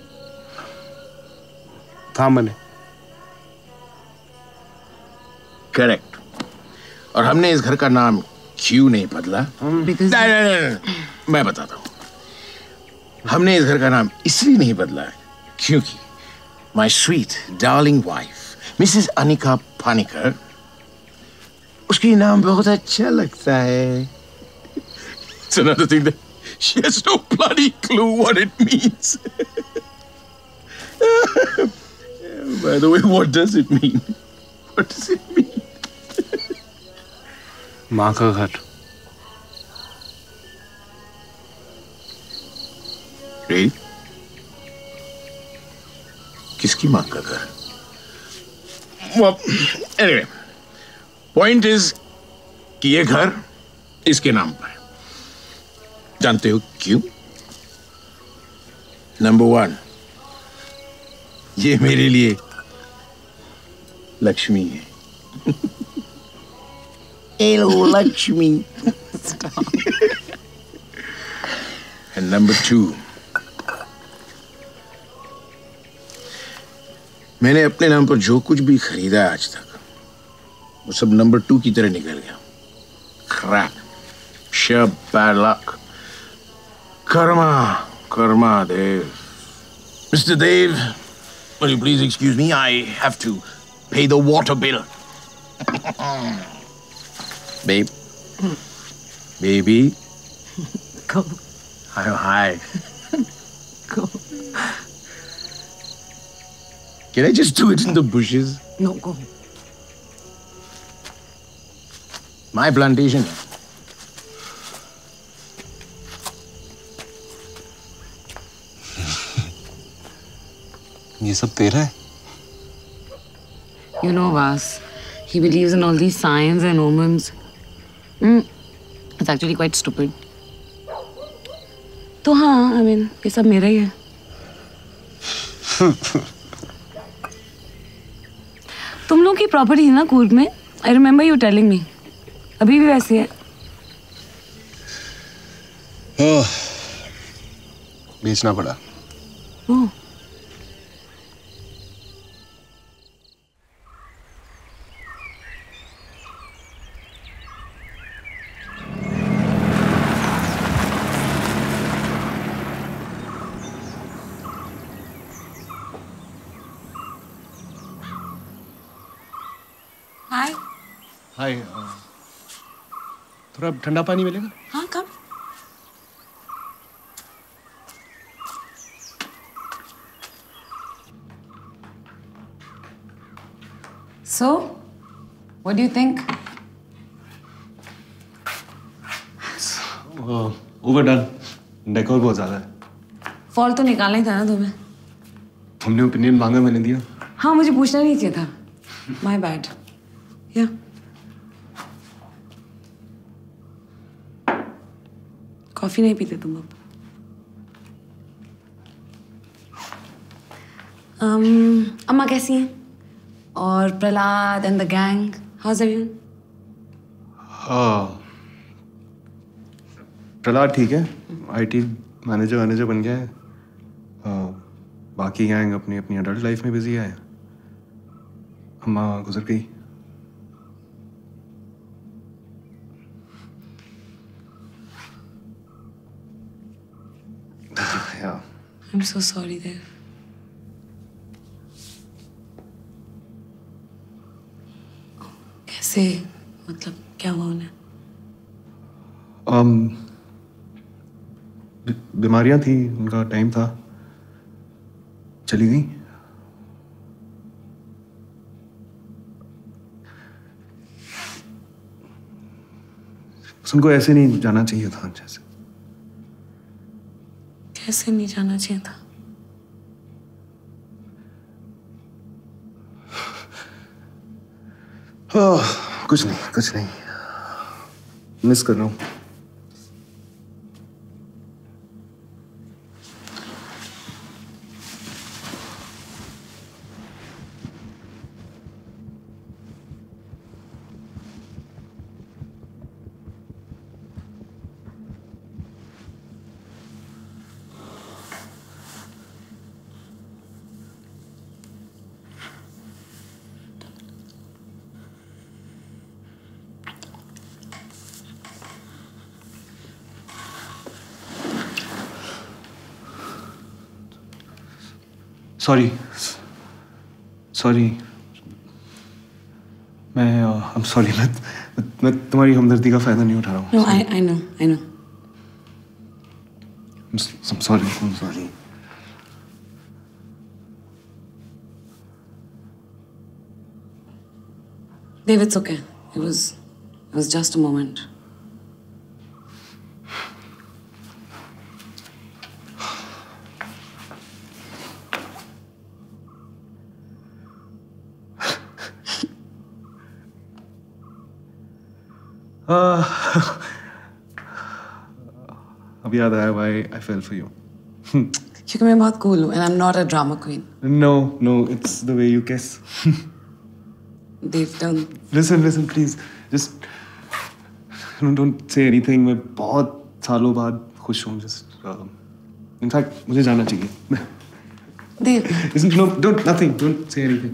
थामन है। करेक्ट। और हमने इस घर का नाम क्यों नहीं बदला? नहीं, मैं बताता हूँ। हमने इस घर का नाम इसलिए नहीं बदला है क्योंकि my sweet darling wife Mrs Anika Panicker, उसकी नाम बहुत अच्छा लगता है। It's another thing that she has no bloody clue what it means. By the way, what does it mean? What does it mean? माँ का घर। Really? किसकी माँ का घर? Well, anyway, point is कि ये घर इसके नाम पर है। जानते हो क्यों? नंबर 1, ये मेरे लिए लक्ष्मी है। Hello, Lakshmi. And number 2, मैंने अपने नाम पर जो कुछ भी खरीदा है आज तक, वो सब नंबर 2 की तरह निकल गया। Crap, sheer bad luck. Karma, karma, Dev. Mr. Dev, will you please excuse me? I have to pay the water bill. Babe. Baby. Go. Hi. Go. Can I just do it in the bushes? No, go. My plantation. ये सब तेरा है? You know, Vas, he believes in all these signs and omens. It's actually quite stupid. तो हाँ, I mean, ये सब मेरा ही है। तुम लोग की प्रॉपर्टी है ना कूर्ग में? I remember you telling me. अभी भी वैसी है? बेचना पड़ा। ओह। हाय। हाय। थोड़ा ठंडा पानी मिलेगा? हाँ, कब? So, what do you think? Overdone, decor बहुत ज्यादा है। फॉल तो निकालना ही था ना तुम्हें। तुमने ओपिनियन मांगा, मैंने दिया। हाँ, मुझे पूछना नहीं चाहिए था। My bad. या कॉफी नहीं पीते तुम अब? अम्मा कैसी हैं? और Prahlad and the gang, how's everyone? हाँ, प्रहलाद ठीक है, आईटी मैनेजर बन गया है। बाकी गैंग अपनी अपनी अडल्ट लाइफ में बिजी है। अम्मा गुजर गई। Yeah. I'm so sorry, Dev. कैसे, मतलब क्या हुआ उन्हें? बीमारियां थी, उनका टाइम था, चली गई। उनको ऐसे नहीं जाना चाहिए था। जैसे कैसे नहीं जाना चाहिए था? कुछ नहीं, मिस कर रहा हूँ। सॉरी, I'm sorry, मैं तुम्हारी हमदर्दी का फायदा नहीं उठा रहा हूँ। No, I know. I'm sorry. Dave, it's okay. It was just a moment. अब याद आया why I fell for you. क्योंकि मैं बहुत cool हूँ and I'm not a drama queen. No, it's the way you kiss. Dave, don't. Listen, please. Just don't say anything. मैं बहुत सालों बाद खुश हूँ. Just, in fact, मुझे जाना चाहिए. Dave. Listen, no, nothing. Don't say anything.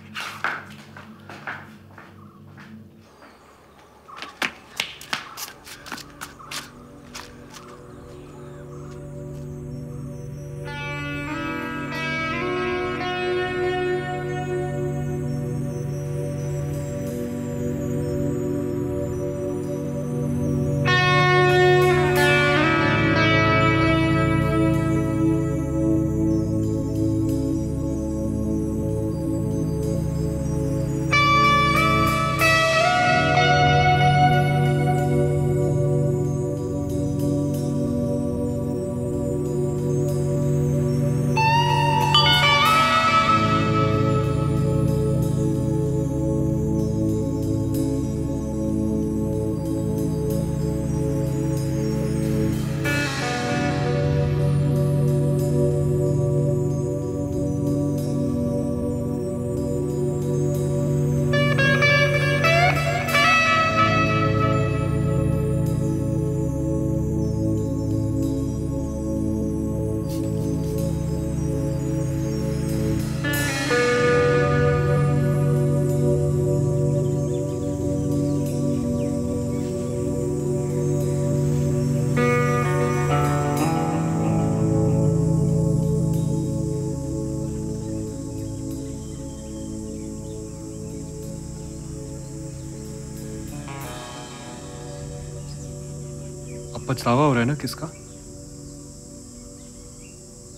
पछतावा हो रहा है ना किसका?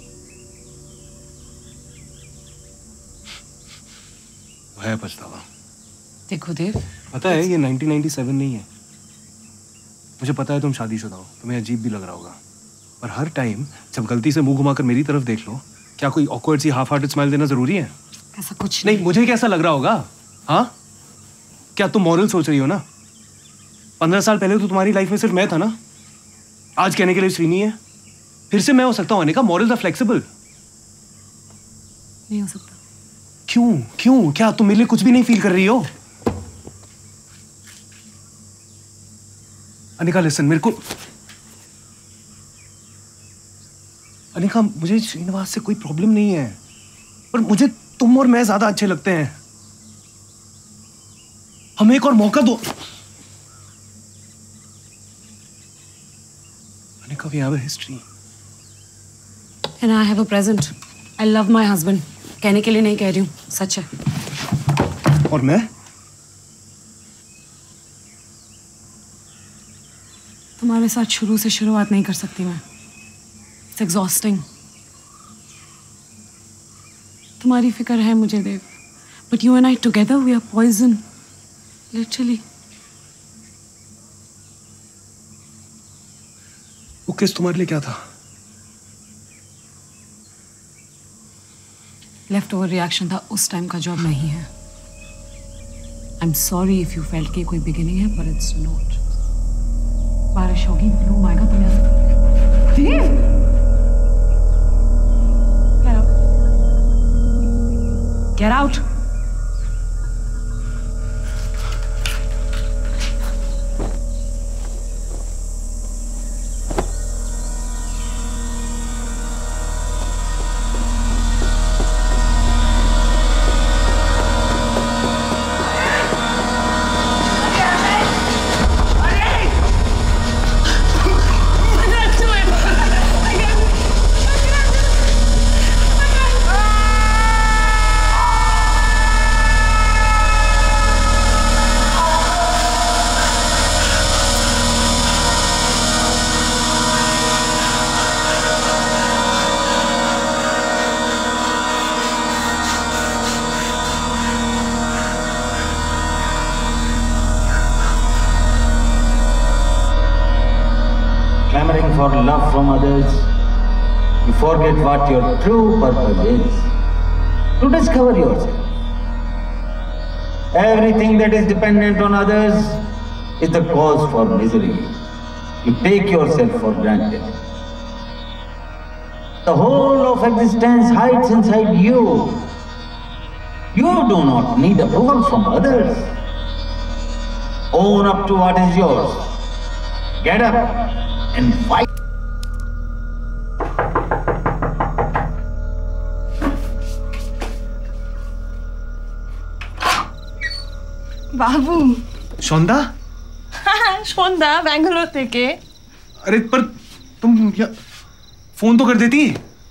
है पछतावा। देखो देव, पता है ये 1997 नहीं है। मुझे पता है तुम शादीशुदा हो, तुम्हें अजीब भी लग रहा होगा, पर हर टाइम जब गलती से मुंह घुमाकर मेरी तरफ देख लो, क्या कोई ऑकवर्ड सी हाफ हार्टेड स्माइल देना जरूरी है? ऐसा कुछ नहीं। मुझे कैसा लग रहा होगा? हाँ, क्या तुम मॉरल सोच रही हो ना? 15 साल पहले तो तुम्हारी लाइफ में सिर्फ मैं था ना। आज कहने के लिए श्रीनी है, फिर से मैं हो सकता हूँ आने का। Morals are flexible. नहीं हो सकता। क्यों? क्यों? क्या तुम मेरे लिए कुछ भी नहीं फील कर रही हो? अनिका लिसन, मेरे को अनिका, मुझे श्रीनिवास से कोई प्रॉब्लम नहीं है, पर मुझे तुम और मैं ज्यादा अच्छे लगते हैं। हमें एक और मौका दो। Anika, we have a history. And I have a present. I love my husband. कहने के लिए नहीं कह रही हूँ, सच है। और मैं? तुम्हारे साथ शुरू से शुरुआत नहीं कर सकती मैं। It's exhausting. तुम्हारी फिक्र है मुझे देव, but you and I together we are poison, literally. वो किस तुम्हारे लिए क्या था? लेफ्ट ओवर रिएक्शन था, उस टाइम का जॉब नहीं है। I'm sorry if you felt कि कोई बिगिनिंग है, but it's not. बारिश होगी, ब्लूम आएगा, तुम्हें देव! Get out! For love from others, you forget what your true purpose is. To discover yourself. Everything that is dependent on others is the cause for misery. You take yourself for granted. The whole of existence hides inside you. You do not need approval from others. Own up to what is yours. Get up and fight. बाबू। शोंदा? शोंदा बैंगलोर থেকে। अरे पर तुम क्या phone तो कर देती।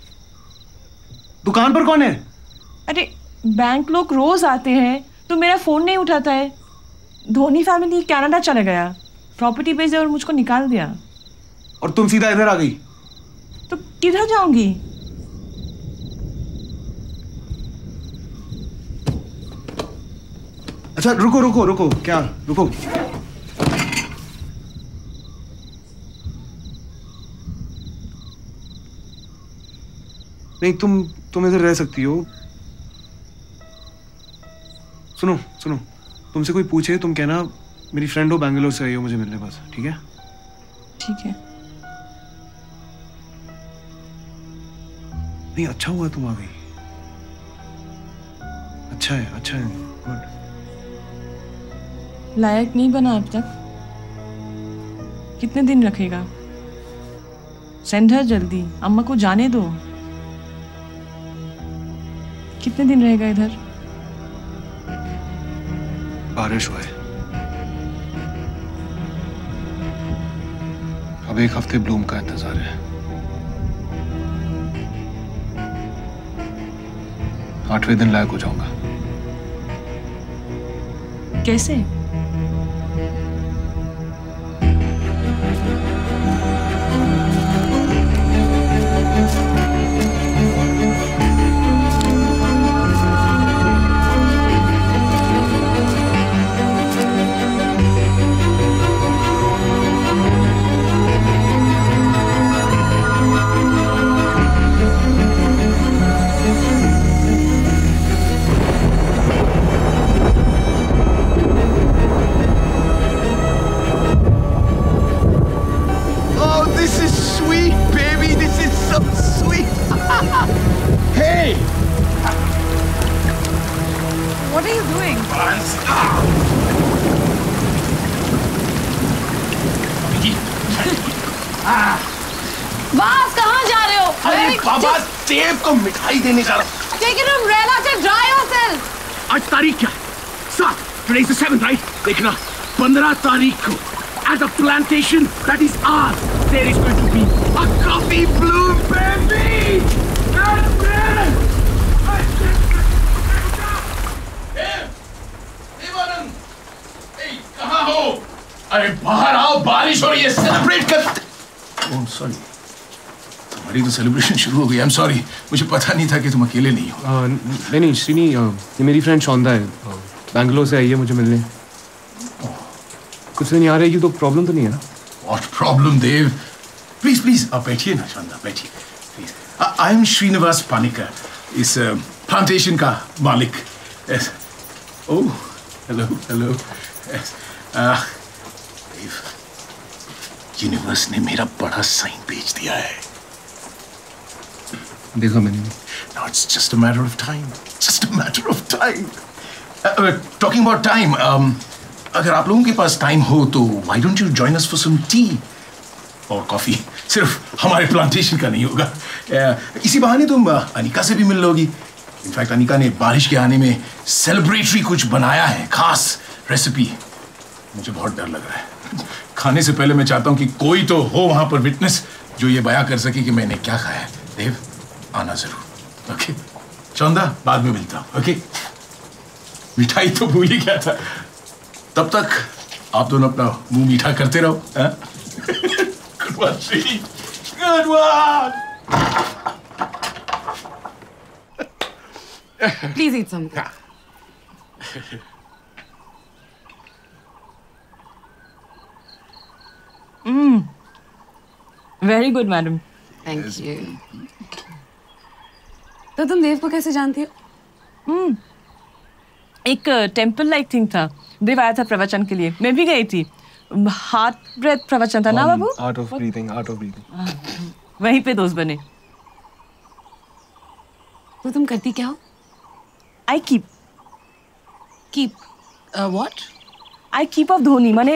दुकान पर कौन है? अरे बैंक लोग रोज आते हैं, तो मेरा फोन नहीं उठाता है। धोनी फैमिली कनाडा चले गया, प्रॉपर्टी बेच दिया और मुझको निकाल दिया। और तुम सीधा इधर आ गई? तो किधर जाऊंगी? अच्छा रुको रुको रुको, क्या रुको। नहीं, तुम इधर रह सकती हो। सुनो सुनो, तुमसे कोई पूछे तुम कहना मेरी फ्रेंड हो, बैंगलोर से आई हो मुझे मिलने, बस। ठीक है? ठीक है। नहीं, अच्छा हुआ तुम आ गई। अच्छा है, अच्छा है, गुड। लायक नहीं बना अब तक। कितने दिन रखेगा? सेंड हर जल्दी, अम्मा को जाने दो। कितने दिन रहेगा इधर? बारिश हुए, अब 1 हफ्ते ब्लूम का इंतजार है। 8वें दिन लायक हो जाऊंगा। कैसे? बाबा देव को मिठाई देने जा रहा हूँ। Take it umbrella to dry yourself. आज तारीख क्या है? 7. Today is the 7th, right? देखना 15 तारीख को at the plantation that is ours there is going to be a coffee bloom baby. That's it. Devanand, कहाँ हो? अरे बाहर आओ, बारिश हो रही है, सेलिब्रेट कर। ओह सॉरी, तुम्हारी तो सेलिब्रेशन शुरू हो गई। आई एम सॉरी, मुझे पता नहीं था कि तुम अकेले नहीं हो। नहीं श्रीनी, ये मेरी फ्रेंड शौंदा है, बैंगलोर से आई है मुझे मिलने। कुछ दिन यहाँ रहेगी तो प्रॉब्लम तो नहीं है ना? What problem, Dev? Please please आप बैठिए ना शौंदा, बैठिए please. I am Srinivas Panicker, इस प्लांटेशन का मालिक। Oh hello hello. Dev, universe ने मेरा बड़ा साइन भेज दिया है। देखा मैंने। Now it's just a matter of time. Just a matter of time. Talking about time, अगर आप लोगों के पास टाइम हो तो why don't you join us for some tea और कॉफी? सिर्फ हमारे प्लांटेशन का नहीं होगा, इसी बहाने तुम अनिका से भी मिल लोगी। इनफैक्ट अनिका ने बारिश के आने में सेलिब्रेटरी कुछ बनाया है, खास रेसिपी। मुझे बहुत डर लग रहा है। खाने से पहले मैं चाहता हूँ कि कोई तो हो वहां पर विटनेस जो ये बयां कर सके कि मैंने क्या खाया है। देव, आना जरूर। ओके चौंदा, बाद में मिलता हूँ। ओके, मिठाई तो भूल ही गया था। तब तक आप दोनों अपना मुंह मीठा करते रहो। Good one Shri, good one. Please eat something. Very good, madam. Thank you. तो तुम देव को कैसे जानती हो? एक टेम्पल लाइक थिंग था, देव आया था प्रवचन के लिए, मैं भी गई थी। हार्ट ब्रेथ प्रवचन था ना बाबू? Art of breathing. वहीं पे दोस्त बने। तो तुम करती क्या हो? I keep what? I keep off Dhoni माने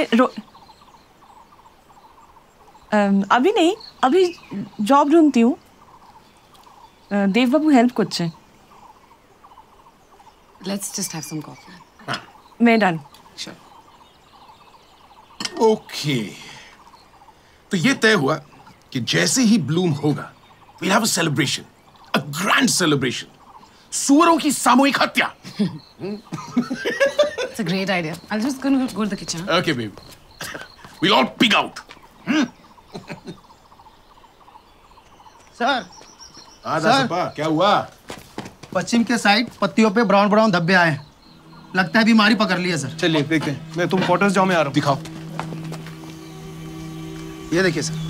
अभी नहीं, अभी जॉब ढूंढती हूँ। देव बाबू हेल्प करते हैं। Let's just have some coffee. मैं डन। Sure. ओके, तो ये तय हुआ कि जैसे ही ब्लूम होगा we'll have a celebration, a grand celebration. सुअरों की सामूहिक हत्या। It's a great idea. I'll just go to the kitchen. Okay, baby. We'll all pig out. Sir, sir, क्या हुआ? पश्चिम के साइड पत्तियों पे ब्राउन ब्राउन धब्बे आए, लगता है बीमारी पकड़ ली है सर। चलिए देखते हैं। मैं तुम क्वार्टर्स जाओ, मैं आ रहा हूँ। दिखाओ। ये देखिए सर।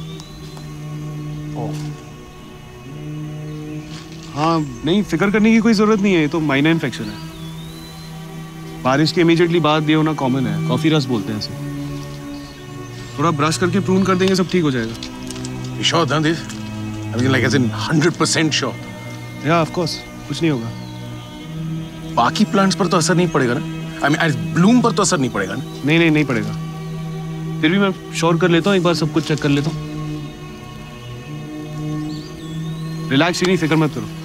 हाँ, नहीं फिक्र करने की कोई जरूरत नहीं है, ये तो माइनर इन्फेक्शन है। बारिश के इमीडिएटली बाद ये होना कॉमन है, कॉफी रस बोलते हैं इसे। थोड़ा ब्रश करके प्रून कर देंगे, सब ठीक हो जाएगा। You sure, Dev? I mean, like as in 100% sure. Yeah, of course. कुछ नहीं होगा। बाकी प्लांट्स पर तो असर नहीं पड़ेगा ना? I mean, ब्लूम पर तो असर नहीं पड़ेगा ना? नहीं पड़ेगा। फिर भी मैं श्योर कर लेता हूँ, एक बार सब कुछ चेक कर लेता हूँ। रिलैक्स ही नहीं, फिक्र मत करो।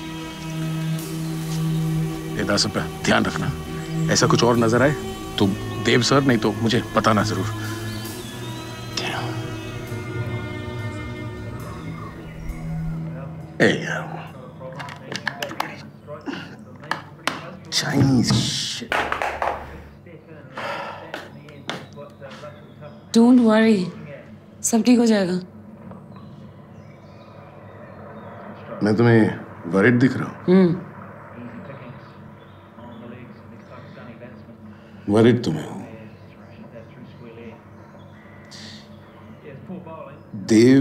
10 रुपया ध्यान रखना, ऐसा कुछ और नजर आए तो देव सर, नहीं तो मुझे बताना जरूर। Chinese shit. Don't worry, सब ठीक हो जाएगा। मैं तुम्हें वरीड दिख रहा हूँ? वरीड तुम्हें हूँ। देव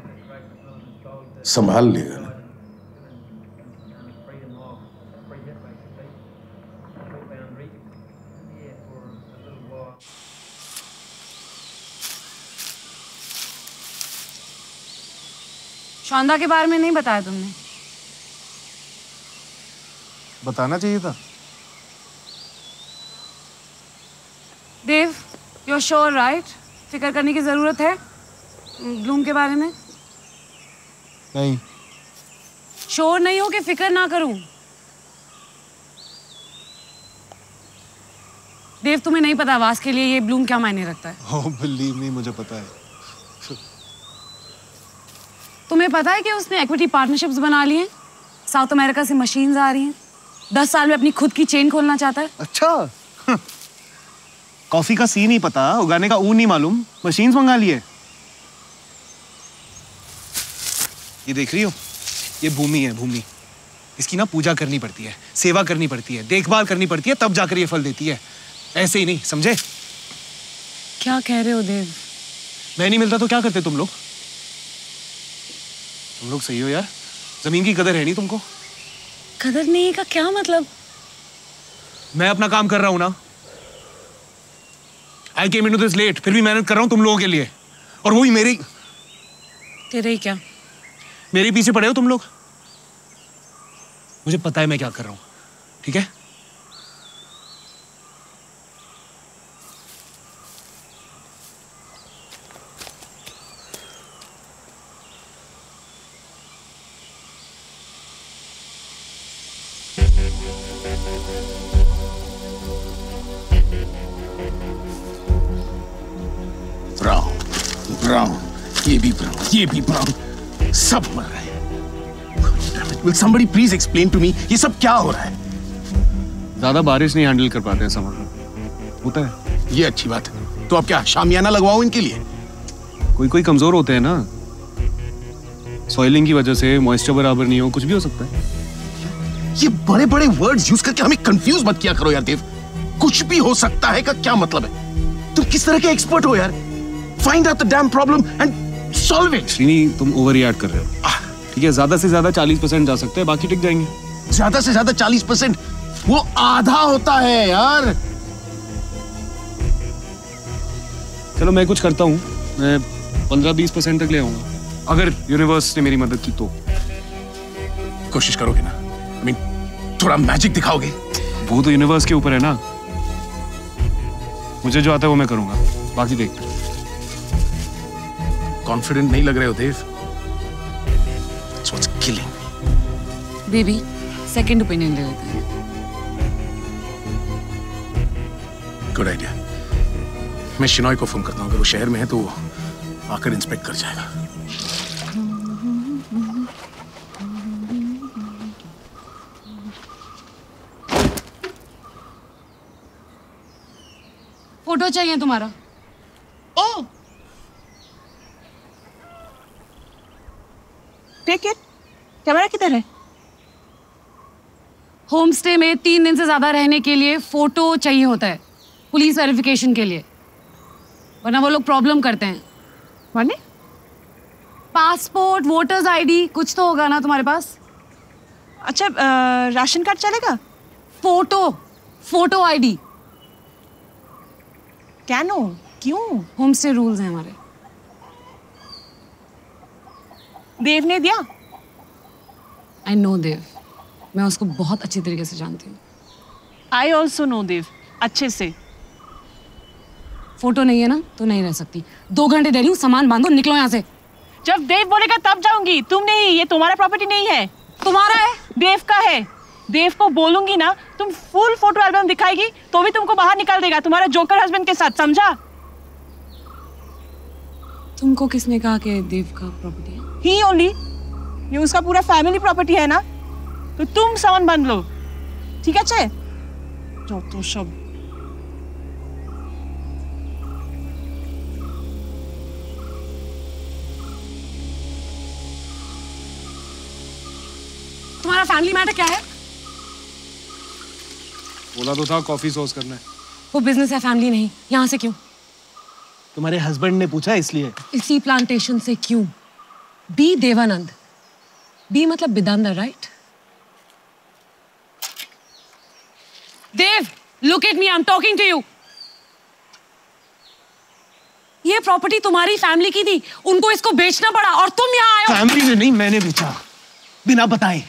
संभाल लेगा ना? शौंदा के बारे में नहीं बताया तुमने? बताना चाहिए था। देव, you're sure, right? फिक्र करने की जरूरत है ब्लूम के बारे में? नहीं, श्योर नहीं हो कि फिक्र ना करूं? देव, तुम्हें नहीं पता वास के लिए ये ब्लूम क्या मायने रखता है? Oh, believe me, मुझे पता है। तुम्हें पता है कि उसने इक्विटी पार्टनरशिप्स बना ली हैं? साउथ अमेरिका से मशीन्स आ रही हैं। 10 साल में अपनी खुद की चेन खोलना चाहता है। अच्छा, कॉफी का सी नहीं पता, उगाने का ऊ नहीं मालूम, मशीन्स मंगा लिए। ये देख रही हो, ये भूमि है, भूमि। इसकी ना पूजा करनी पड़ती है, सेवा करनी पड़ती है, देखभाल करनी पड़ती है, तब जाकर ये फल देती है। ऐसे ही नहीं, समझे? क्या कह रहे हो देव? मैं नहीं मिलता तो क्या करते तुम लोग? तुम लोग सही हो यार, जमीन की कदर है नहीं तुमको। कदर नहीं का क्या मतलब? मैं अपना काम कर रहा हूं ना। I came into this late, फिर भी मेहनत कर रहा हूं तुम लोगों के लिए। और वही मेरे तेरे ही क्या? मेरे पीछे पड़े हो तुम लोग। मुझे पता है मैं क्या कर रहा हूं, ठीक है? ब्राउन, ये भी ब्राउन, ये भी ब्राउन, सब मर रहे हैं। Will somebody please explain to me, ये सब क्या हो रहा है? ज्यादा बारिश नहीं हैंडल कर पाते हैं समर, होता है। ये अच्छी बात है। तो अब क्या शामियाना लगवाओ इनके लिए? कोई कमजोर होते हैं ना, सॉइलिंग की वजह से मॉइस्चर बराबर नहीं हो, कुछ भी हो सकता है। ये बड़े बड़े वर्ड्स यूज करके हमें कंफ्यूज मत किया करो यार देव। कुछ भी हो सकता है का क्या मतलब है? तुम किस तरह के एक्सपर्ट हो यार? Find out the damn problem and solve it. Srini, तुम ओवर रिएक्ट कर रहे हो। ठीक है, ज्यादा से ज्यादा 40% जा सकते हैं, बाकी टिक जाएंगे। ज्यादा से ज्यादा 40%? वो आधा होता है यार। चलो मैं कुछ करता हूँ, मैं 15-20% तक ले आऊंगा, अगर यूनिवर्स ने मेरी मदद की तो। कोशिश करोगे ना? I mean, थोड़ा मैजिक दिखाओगे? वो तो यूनिवर्स के ऊपर है ना। मुझे जो आता है वो मैं करूंगा, बाकी देखते हैं। कॉन्फिडेंट नहीं लग रहे हो Dev. That's what's killing me. Baby, second opinion ले लेते हैं। Good idea. मैं शिनॉय को फोन करता हूँ, अगर वो शहर में है तो वो आकर इंस्पेक्ट कर जाएगा। फोटो चाहिए तुम्हारा? ओ, टेक इट। कैमरा किधर है? होम स्टे में 3 दिन से ज्यादा रहने के लिए फोटो चाहिए होता है, पुलिस वेरिफिकेशन के लिए, वरना वो लोग प्रॉब्लम करते हैं। माने? पासपोर्ट, वोटर्स आईडी, कुछ तो होगा ना तुम्हारे पास? अच्छा, राशन कार्ड चलेगा? Photo ID. क्या नो? क्यों? होम स्टे रूल्स हैं हमारे। देव ने दिया? आई नो देव, मैं उसको बहुत अच्छी तरीके से जानती हूँ। आई ऑल्सो नो देव, अच्छे से। फोटो नहीं है ना तो नहीं रह सकती। 2 घंटे दे रही हूँ, सामान बांधो, निकलो यहाँ से। जब देव बोलेगा तब जाऊंगी, तुम नहीं। ये तुम्हारा प्रॉपर्टी नहीं है। तुम्हारा है? देव का है। देव को बोलूंगी ना, तुम फुल फोटो एल्बम दिखाएगी तो भी तुमको बाहर निकाल देगा, तुम्हारा जोकर हस्बैंड के साथ, समझा? तुमको किसने कहा कि देव का प्रॉपर्टी है? He only. ये उसका पूरा फैमिली प्रॉपर्टी है ना, तो तुम सामान बांध लो, ठीक है? चे तो सब तुम्हारा फैमिली मैटर क्या है? बोला तो था कॉफी सॉस करना है। वो बिजनेस है, फैमिली नहीं। यहाँ से क्यों? तुम्हारे हस्बैंड ने पूछा इसलिए। इसी प्लांटेशन से क्यों? बी देवानंद। बी मतलब Bidandar, right? Dev, look at me, I am talking to you. ये प्रॉपर्टी तुम्हारी फैमिली की थी, उनको इसको बेचना पड़ा और तुम यहाँ आए हो। फैमिली ने नहीं, मैंने बेचा, बिना बताए।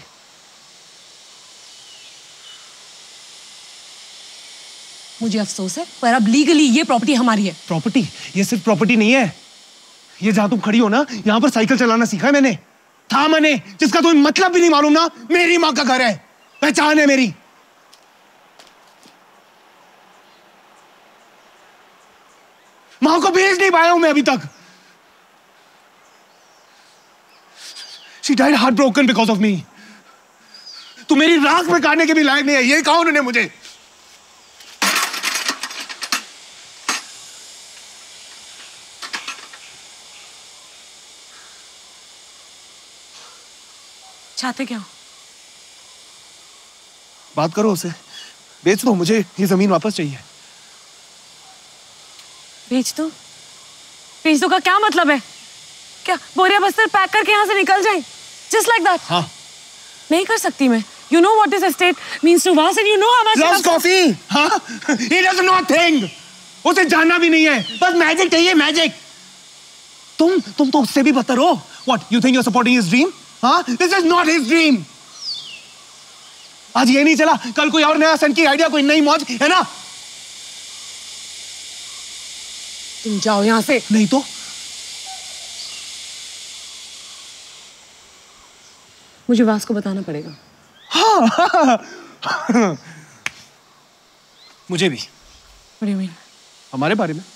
मुझे अफसोस है, पर अब लीगली ये प्रॉपर्टी हमारी है। प्रॉपर्टी? ये सिर्फ प्रॉपर्टी नहीं है, ये जहां तुम खड़ी हो ना, यहाँ पर साइकिल चलाना सीखा है मैंने। था मने जिसका तुम्हें मतलब भी नहीं मालूम ना, मेरी माँ का घर है, पहचान है मेरी। माँ को भेज नहीं पाया हूं मैं अभी तक। She died heartbroken because of me. तू मेरी राख में काटने के भी लायक नहीं है, ये कहा उन्होंने मुझे। चाहते क्या हो? बात करो उससे, बेच दो, मुझे ये जमीन वापस चाहिए। बेच दो? बेच दो का क्या मतलब है? क्या बोरिया बस्तर पैक करके यहाँ से निकल जाए? Just like that? हाँ। नहीं कर सकती मैं। You know what this estate means to us and you know how much. Loves coffee? हाँ? He doesn't know a thing. उसे जानना भी नहीं है, बस मैजिक चाहिए, मैजिक। तुम तो उससे भी बदतर हो। What? You think you're supporting his dream? हाँ? This is not his dream. आज ये नहीं चला, कल कोई और नया सन की आइडिया, कोई नई मौज, है ना? तुम जाओ यहाँ से। नहीं तो? मुझे वास को बताना पड़ेगा। हाँ। मुझे भी। What do you mean? हमारे बारे में।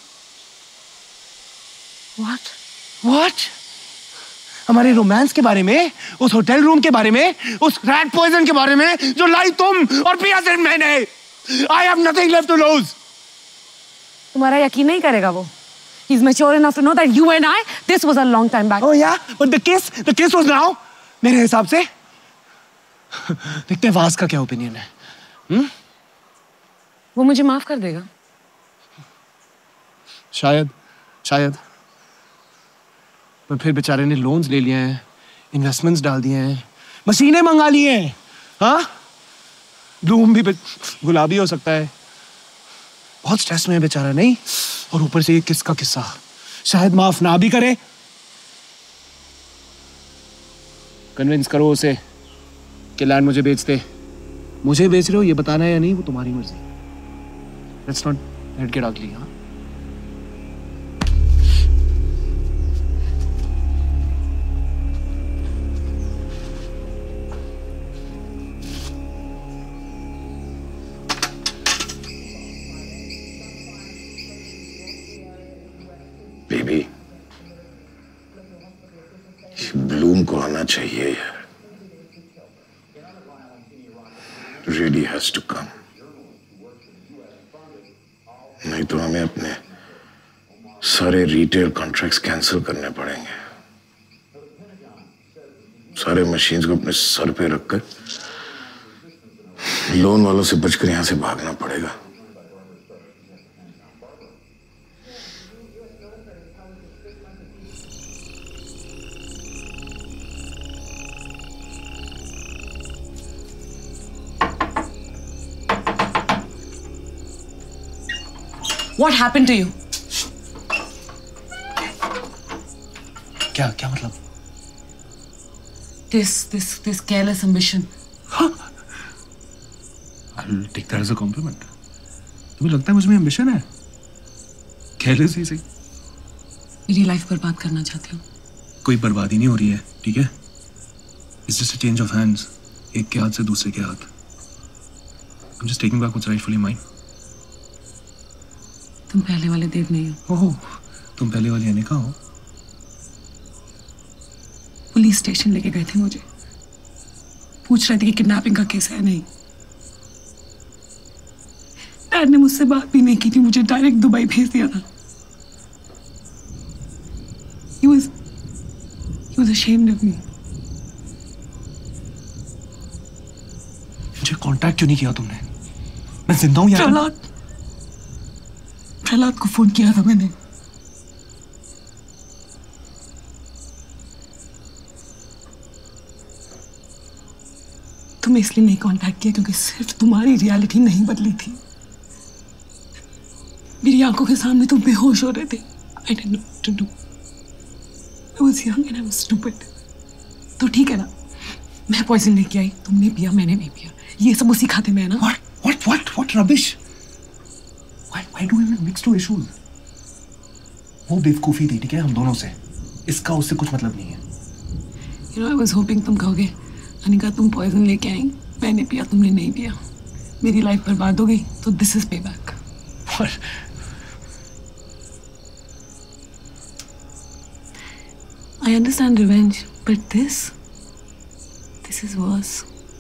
What? हमारे रोमांस के बारे में, उस होटल रूम के बारे में, उस रैट पॉइजन के बारे में जो लाई तुम और पिया सिर्फ मैंने। I have nothing left to lose. तुम्हारा यकीन नहीं करेगा वो। He's mature enough to know that you and I, this was a long time back. Oh yeah, but the kiss was now. मेरे हिसाब से देखते हैं वास का क्या ओपिनियन है। वो मुझे माफ कर देगा। शायद पर फिर बेचारे ने लोन्स ले लिए हैं, इन्वेस्टमेंट्स डाल दिए हैं, मशीनें मंगा ली हैं। हाँ, ब्लूम भी गुलाबी हो सकता है। बहुत स्ट्रेस में है बेचारा, नहीं? और ऊपर से ये किसका किस्सा, शायद माफ ना भी करे। कन्विंस करो उसे कि लैंड मुझे बेच दे। मुझे बेच रहे हो ये बताना है या नहीं, वो तुम्हारी मर्जी। लेट्स नॉट लेट गेट अगली। हाँ, बेबी, ब्लूम को आना चाहिए यार। रेडी हैज टू कम, नहीं तो हमें अपने सारे रिटेल कॉन्ट्रैक्ट्स कैंसिल करने पड़ेंगे। सारे मशीन्स को अपने सर पे रखकर लोन वालों से बचकर यहां से भागना पड़ेगा। What happened to you? क्या मतलब? This careless ambition. I'll take that as a compliment. तुम्हें लगता है मुझमें ambition है? Careless ही सही। मेरी लाइफ बर्बाद करना चाहते हो? कोई बर्बादी नहीं हो रही है, ठीक है? It's just a change of hands. एक के हाथ से दूसरे के हाथ। I'm just taking back what's rightfully mine. तुम पहले वाले देव नहीं हो। ओह, तुम पहले वाली अनिका हो। पुलिस स्टेशन लेके गए थे मुझे, पूछ रहे थे कि किडनैपिंग का केस है नहीं। डैड ने मुझसे बात भी नहीं की थी, मुझे डायरेक्ट दुबई भेज दिया था। He was ashamed of me. मुझे कांटेक्ट क्यों नहीं किया तुमने? मैं जिंदा हूं यार। प्रहलाद को फोन किया था मैंने। तुम्हें इसलिए नहीं कांटेक्ट किया क्योंकि सिर्फ तुम्हारी रियलिटी नहीं बदली थी। मेरी आंखों के सामने तुम बेहोश हो रहे थे। I didn't know what to do. I was young and I was stupid. तो ठीक है ना, मैं पॉइजन लेके आई, तुमने पिया, मैंने नहीं पिया। ये सब उसी खाते में है ना? What rubbish? Why do we mix two issues? वो बेवकूफी थी, ठीक है, हम दोनों से। इसका उससे कुछ मतलब नहीं है। You know, I was hoping तुम कहोगे अनिका तुम पॉइजन लेके आई, मैंने पिया तुमने नहीं पिया, मेरी लाइफ बर्बाद हो गई, तो this is pay back. I understand revenge, but this is worse.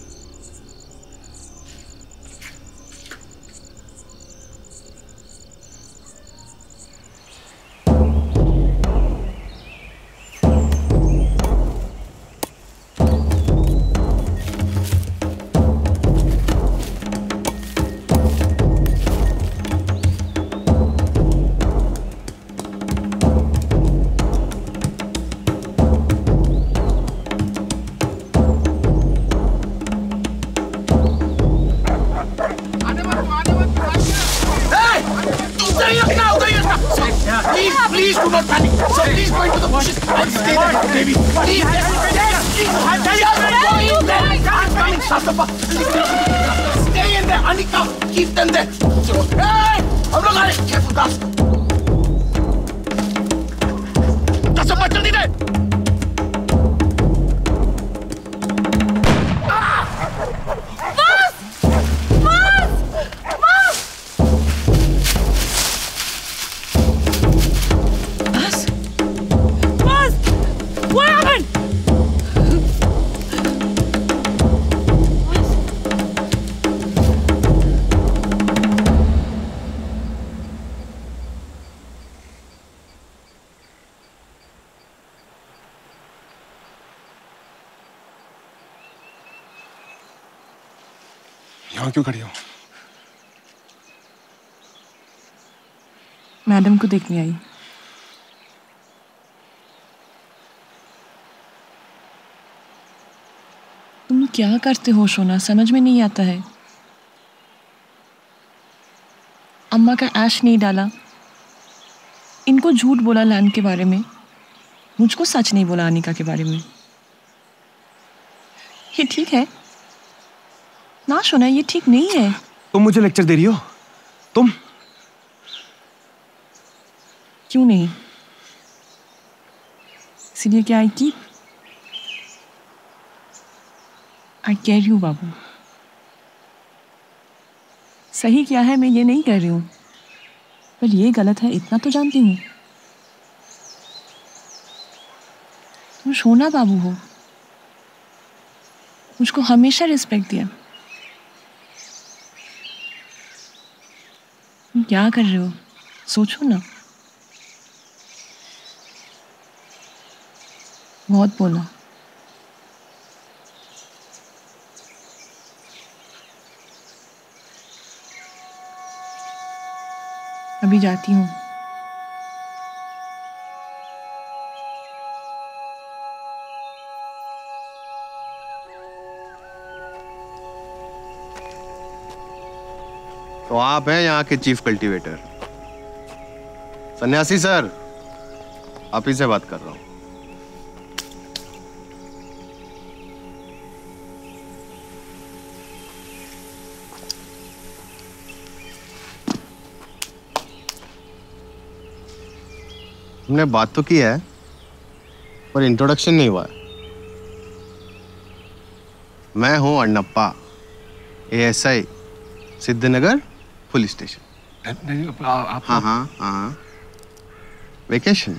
Please do not panic. So please go into the bushes and stay there, baby. Please, I'm coming, Shastapa. Stay in there, Anika. Keep them there. Hey, हम लोग आ रहे. Careful, Das. Shastapa, जल्दी दे. यहाँ क्यों खड़ी हो? Madam को देखने आई। तुम क्या करते हो सोना, समझ में नहीं आता है। अम्मा का ऐश नहीं डाला, इनको झूठ बोला लैंड के बारे में, मुझको सच नहीं बोला अनिका के बारे में। ये ठीक है ना सोना, ये ठीक नहीं है। तुम मुझे लेक्चर दे रही हो? तुम क्यों नहीं? इसलिए क्या आई की आई केयर यू बाबू। सही क्या है मैं ये नहीं कह रही हूँ, पर ये गलत है इतना तो जानती हूँ। तुम सोना बाबू हो, मुझको हमेशा रिस्पेक्ट दिया। तुम क्या कर रहे हो सोचो ना। बहुत बोला। अभी जाती हूँ। तो आप हैं यहाँ के चीफ कल्टीवेटर? सन्यासी सर, आप ही से बात कर रहा हूँ। हमने बात तो की है, पर इंट्रोडक्शन नहीं हुआ है। मैं हूँ Annappa, ASI Siddhanagar police station. हाँ। Vacation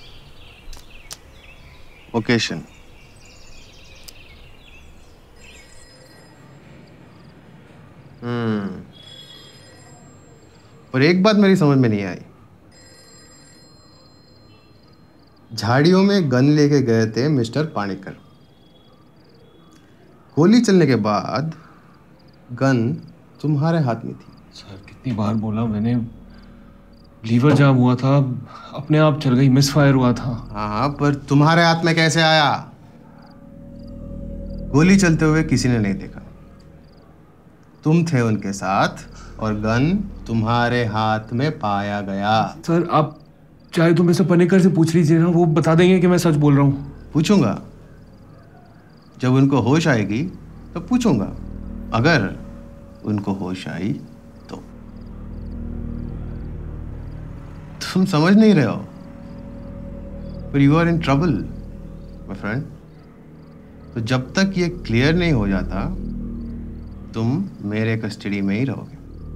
occasion. और एक बात मेरी समझ में नहीं आई। झाड़ियों में गन लेके गए थे मिस्टर पाणिकर। गोली चलने के बाद गन तुम्हारे हाथ में थी। सर कितनी बार बोला मैंने, लीवर जाम हुआ था, अपने आप चल गई, मिस फायर हुआ था। हाँ, पर तुम्हारे हाथ में कैसे आया? गोली चलते हुए किसी ने नहीं देखा, तुम थे उनके साथ और गन तुम्हारे हाथ में पाया गया। सर आप चाहे तो मिस्टर पाणिकर से पूछ लीजिए ना, वो बता देंगे कि मैं सच बोल रहा हूँ। पूछूंगा, जब उनको होश आएगी तो पूछूंगा। अगर उनको होश आई तो। तुम समझ नहीं रहे हो, पर you are in trouble my friend. तो जब तक ये क्लियर नहीं हो जाता तुम मेरे कस्टडी में ही रहोगे।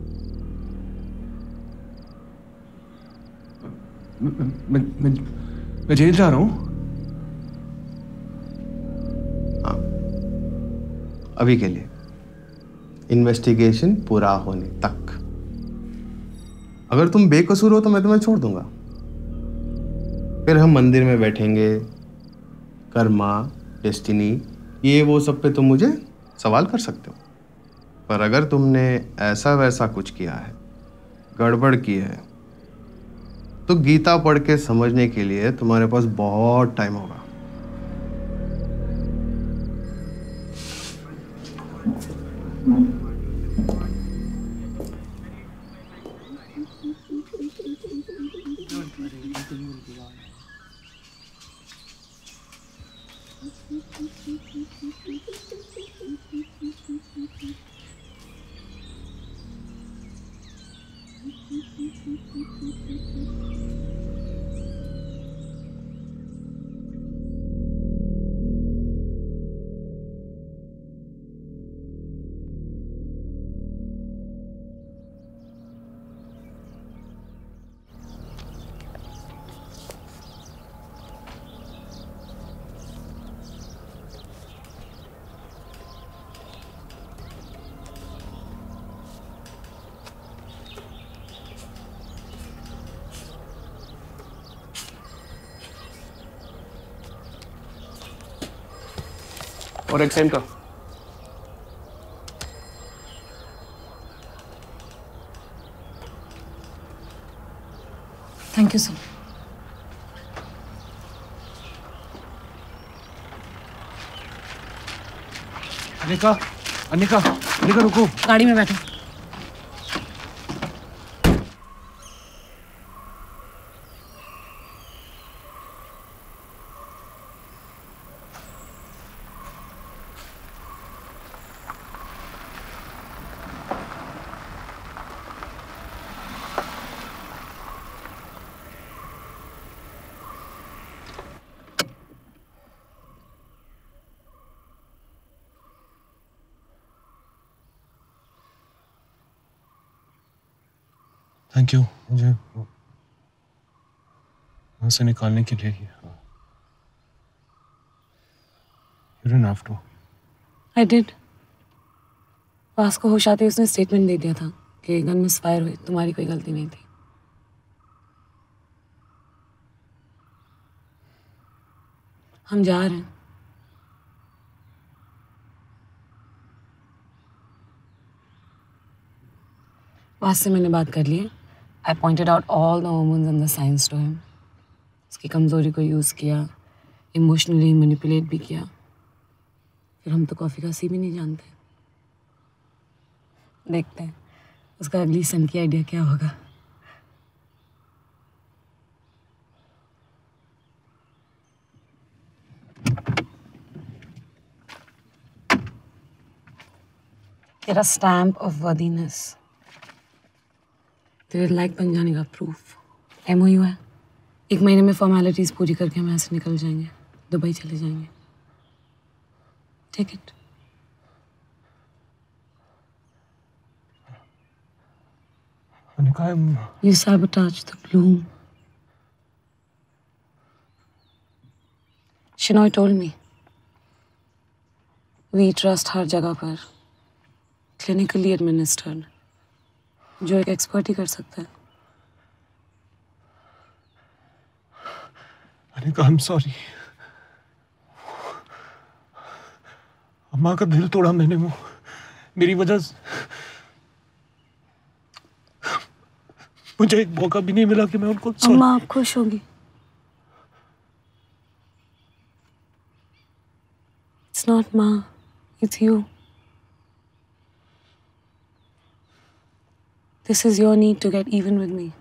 मैं जेल जा रहा हूँ। हाँ, अभी के लिए, इन्वेस्टिगेशन पूरा होने तक। अगर तुम बेकसूर हो तो मैं तुम्हें छोड़ दूंगा। फिर हम मंदिर में बैठेंगे, कर्मा, डेस्टिनी, ये वो सब पे तुम मुझे सवाल कर सकते हो। पर अगर तुमने ऐसा वैसा कुछ किया है, गड़बड़ की है, तो गीता पढ़ के समझने के लिए तुम्हारे पास बहुत टाइम होगा। और एक सेंट का। Thank you sir. Anika, Anika, Anika रुको। गाड़ी में बैठो। थैंक यू, मुझे वहाँ से निकालने के लिए ही। You didn't have to. I did. पास को होश आते उसने स्टेटमेंट दे दिया था कि गन मिसफायर हुई, तुम्हारी कोई गलती नहीं थी। हम जा रहे हैं। पास से मैंने बात कर ली है। I pointed out all the hormones and the signs to him. उसकी कमजोरी को यूज़ किया, इमोशनली मैनिपुलेट भी किया। फिर हम तो कॉफ़ी का सी भी नहीं जानते। देखते हैं उसका अगली सन की आइडिया क्या होगा। तेरा स्टैम्प ऑफ वर्दीनेस, तेरे लाइक बन जाने का प्रूफ MOU है। 1 महीने में फॉर्मेलिटीज पूरी करके हम ऐसे निकल जाएंगे, दुबई चले जाएंगे। Take it. You sabotaged the bloom. Shinoy told me. We trust हर जगह पर, clinically administered, जो एक एक्सपर्ट ही कर सकता है। Anika, I'm sorry. अम्मा का दिल तोड़ा मैंने, वो मेरी वजह से। मुझे एक मौका भी नहीं मिला कि मैं उनको। अम्मा आप खुश होगी। It's not Ma, it's you. This is your need to get even with me.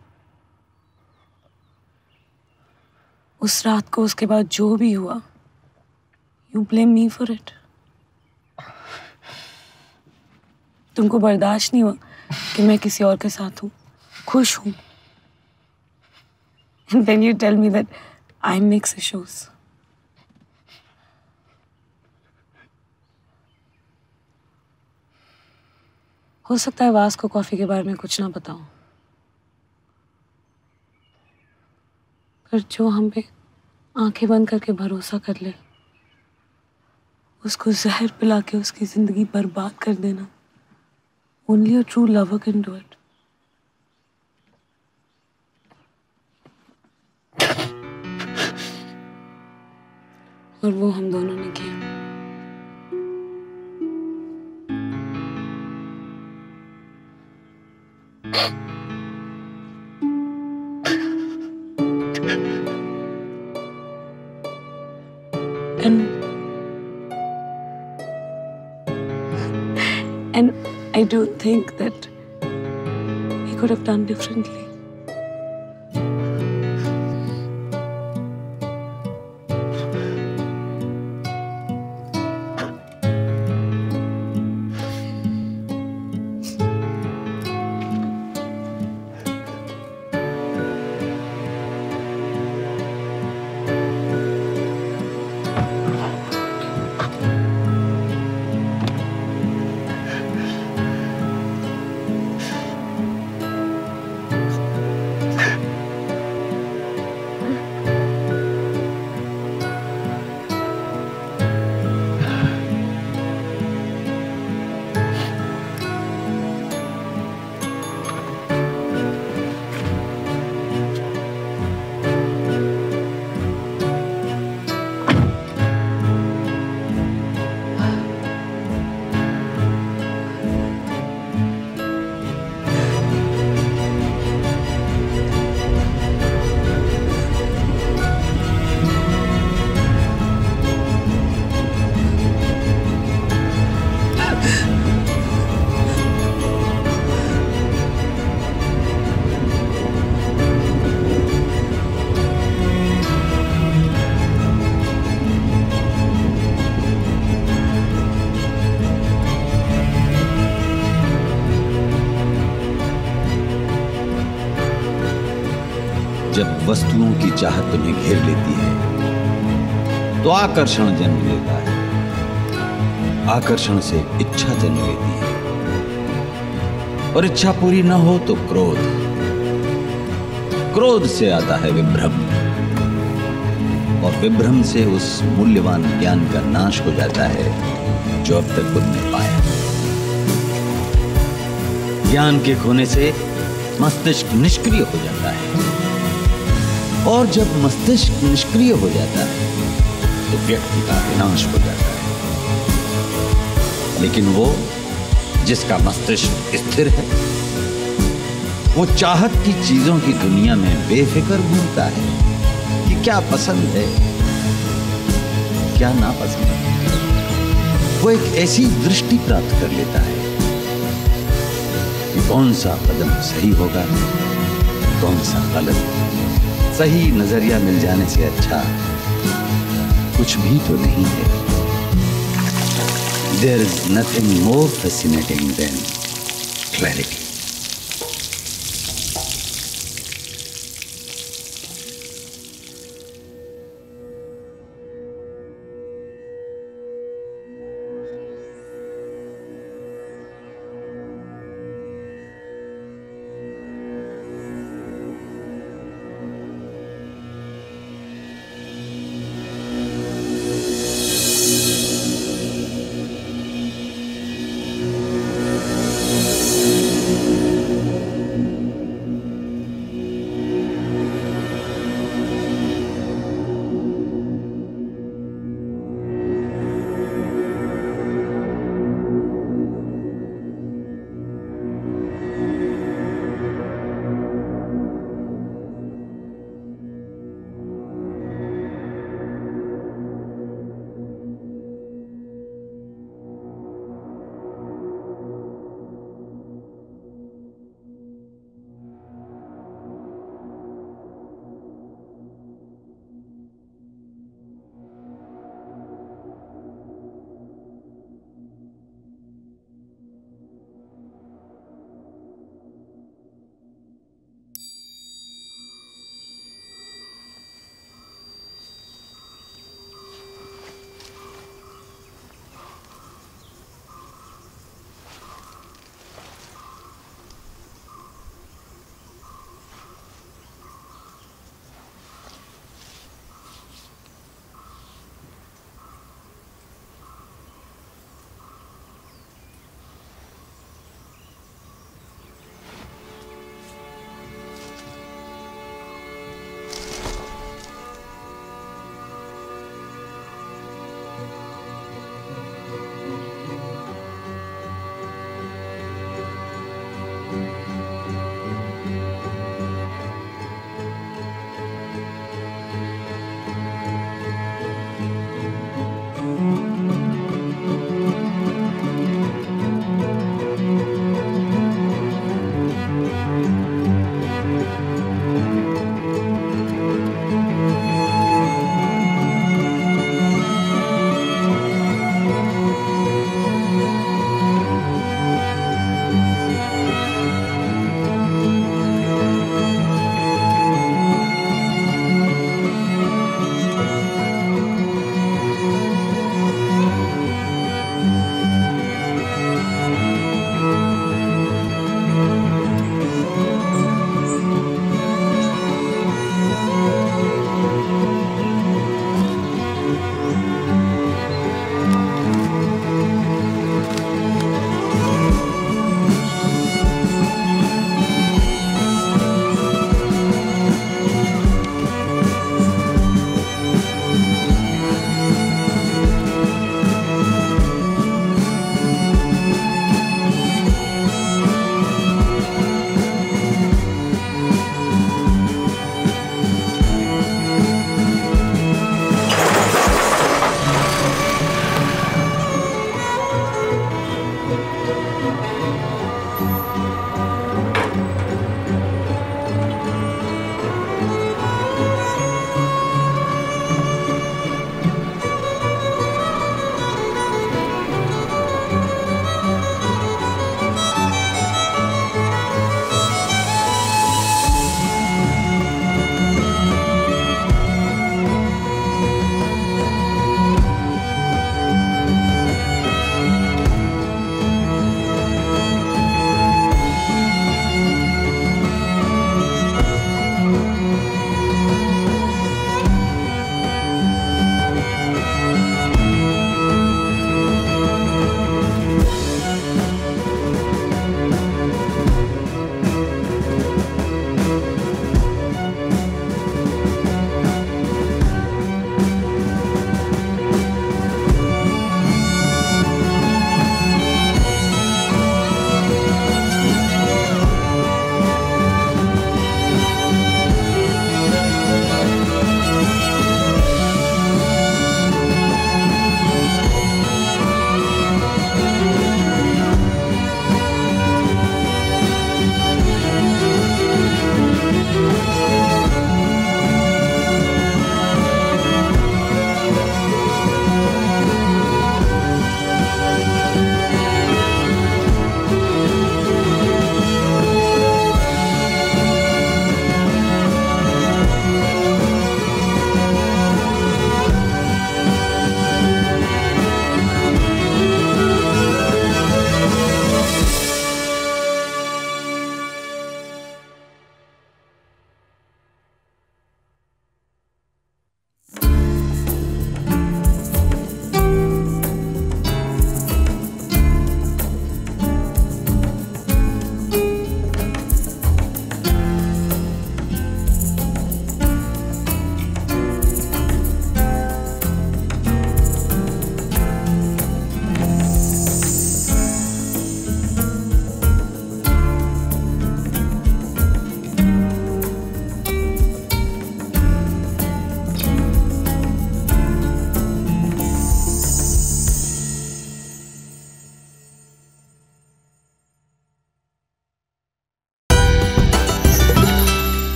उस रात को, उसके बाद जो भी हुआ, you blame me for it. तुमको बर्दाश्त नहीं हुआ कि मैं किसी और के साथ हूँ, खुश हूँ। And then you tell me that I mix issues. हो सकता है वास को कॉफी के बारे में कुछ ना पता हो, पर जो हम पे आंखें बंद करके भरोसा कर ले, उसको जहर पिला के उसकी जिंदगी बर्बाद कर देना, only a true lover can do it. और वो हम दोनों ने किया। And I don't think that we could have done differently. जब वस्तुओं की चाहत तुम्हें घेर लेती है तो आकर्षण जन्म लेता है, आकर्षण से इच्छा जन्म लेती है, और इच्छा पूरी न हो तो क्रोध, क्रोध से आता है विभ्रम, और विभ्रम से उस मूल्यवान ज्ञान का नाश हो जाता है जो अब तक तुमने पाया। ज्ञान के खोने से मस्तिष्क निष्क्रिय हो जाता है, और जब मस्तिष्क निष्क्रिय हो जाता है तो व्यक्ति का विनाश हो जाता है। लेकिन वो जिसका मस्तिष्क स्थिर है, वो चाहत की चीजों की दुनिया में बेफिक्र घूमता है कि क्या पसंद है, क्या नापसंद है। वो एक ऐसी दृष्टि प्राप्त कर लेता है कि कौन सा कदम सही होगा, कौन सा गलत। सही नजरिया मिल जाने से अच्छा कुछ भी तो नहीं है। There is nothing more fascinating than clarity.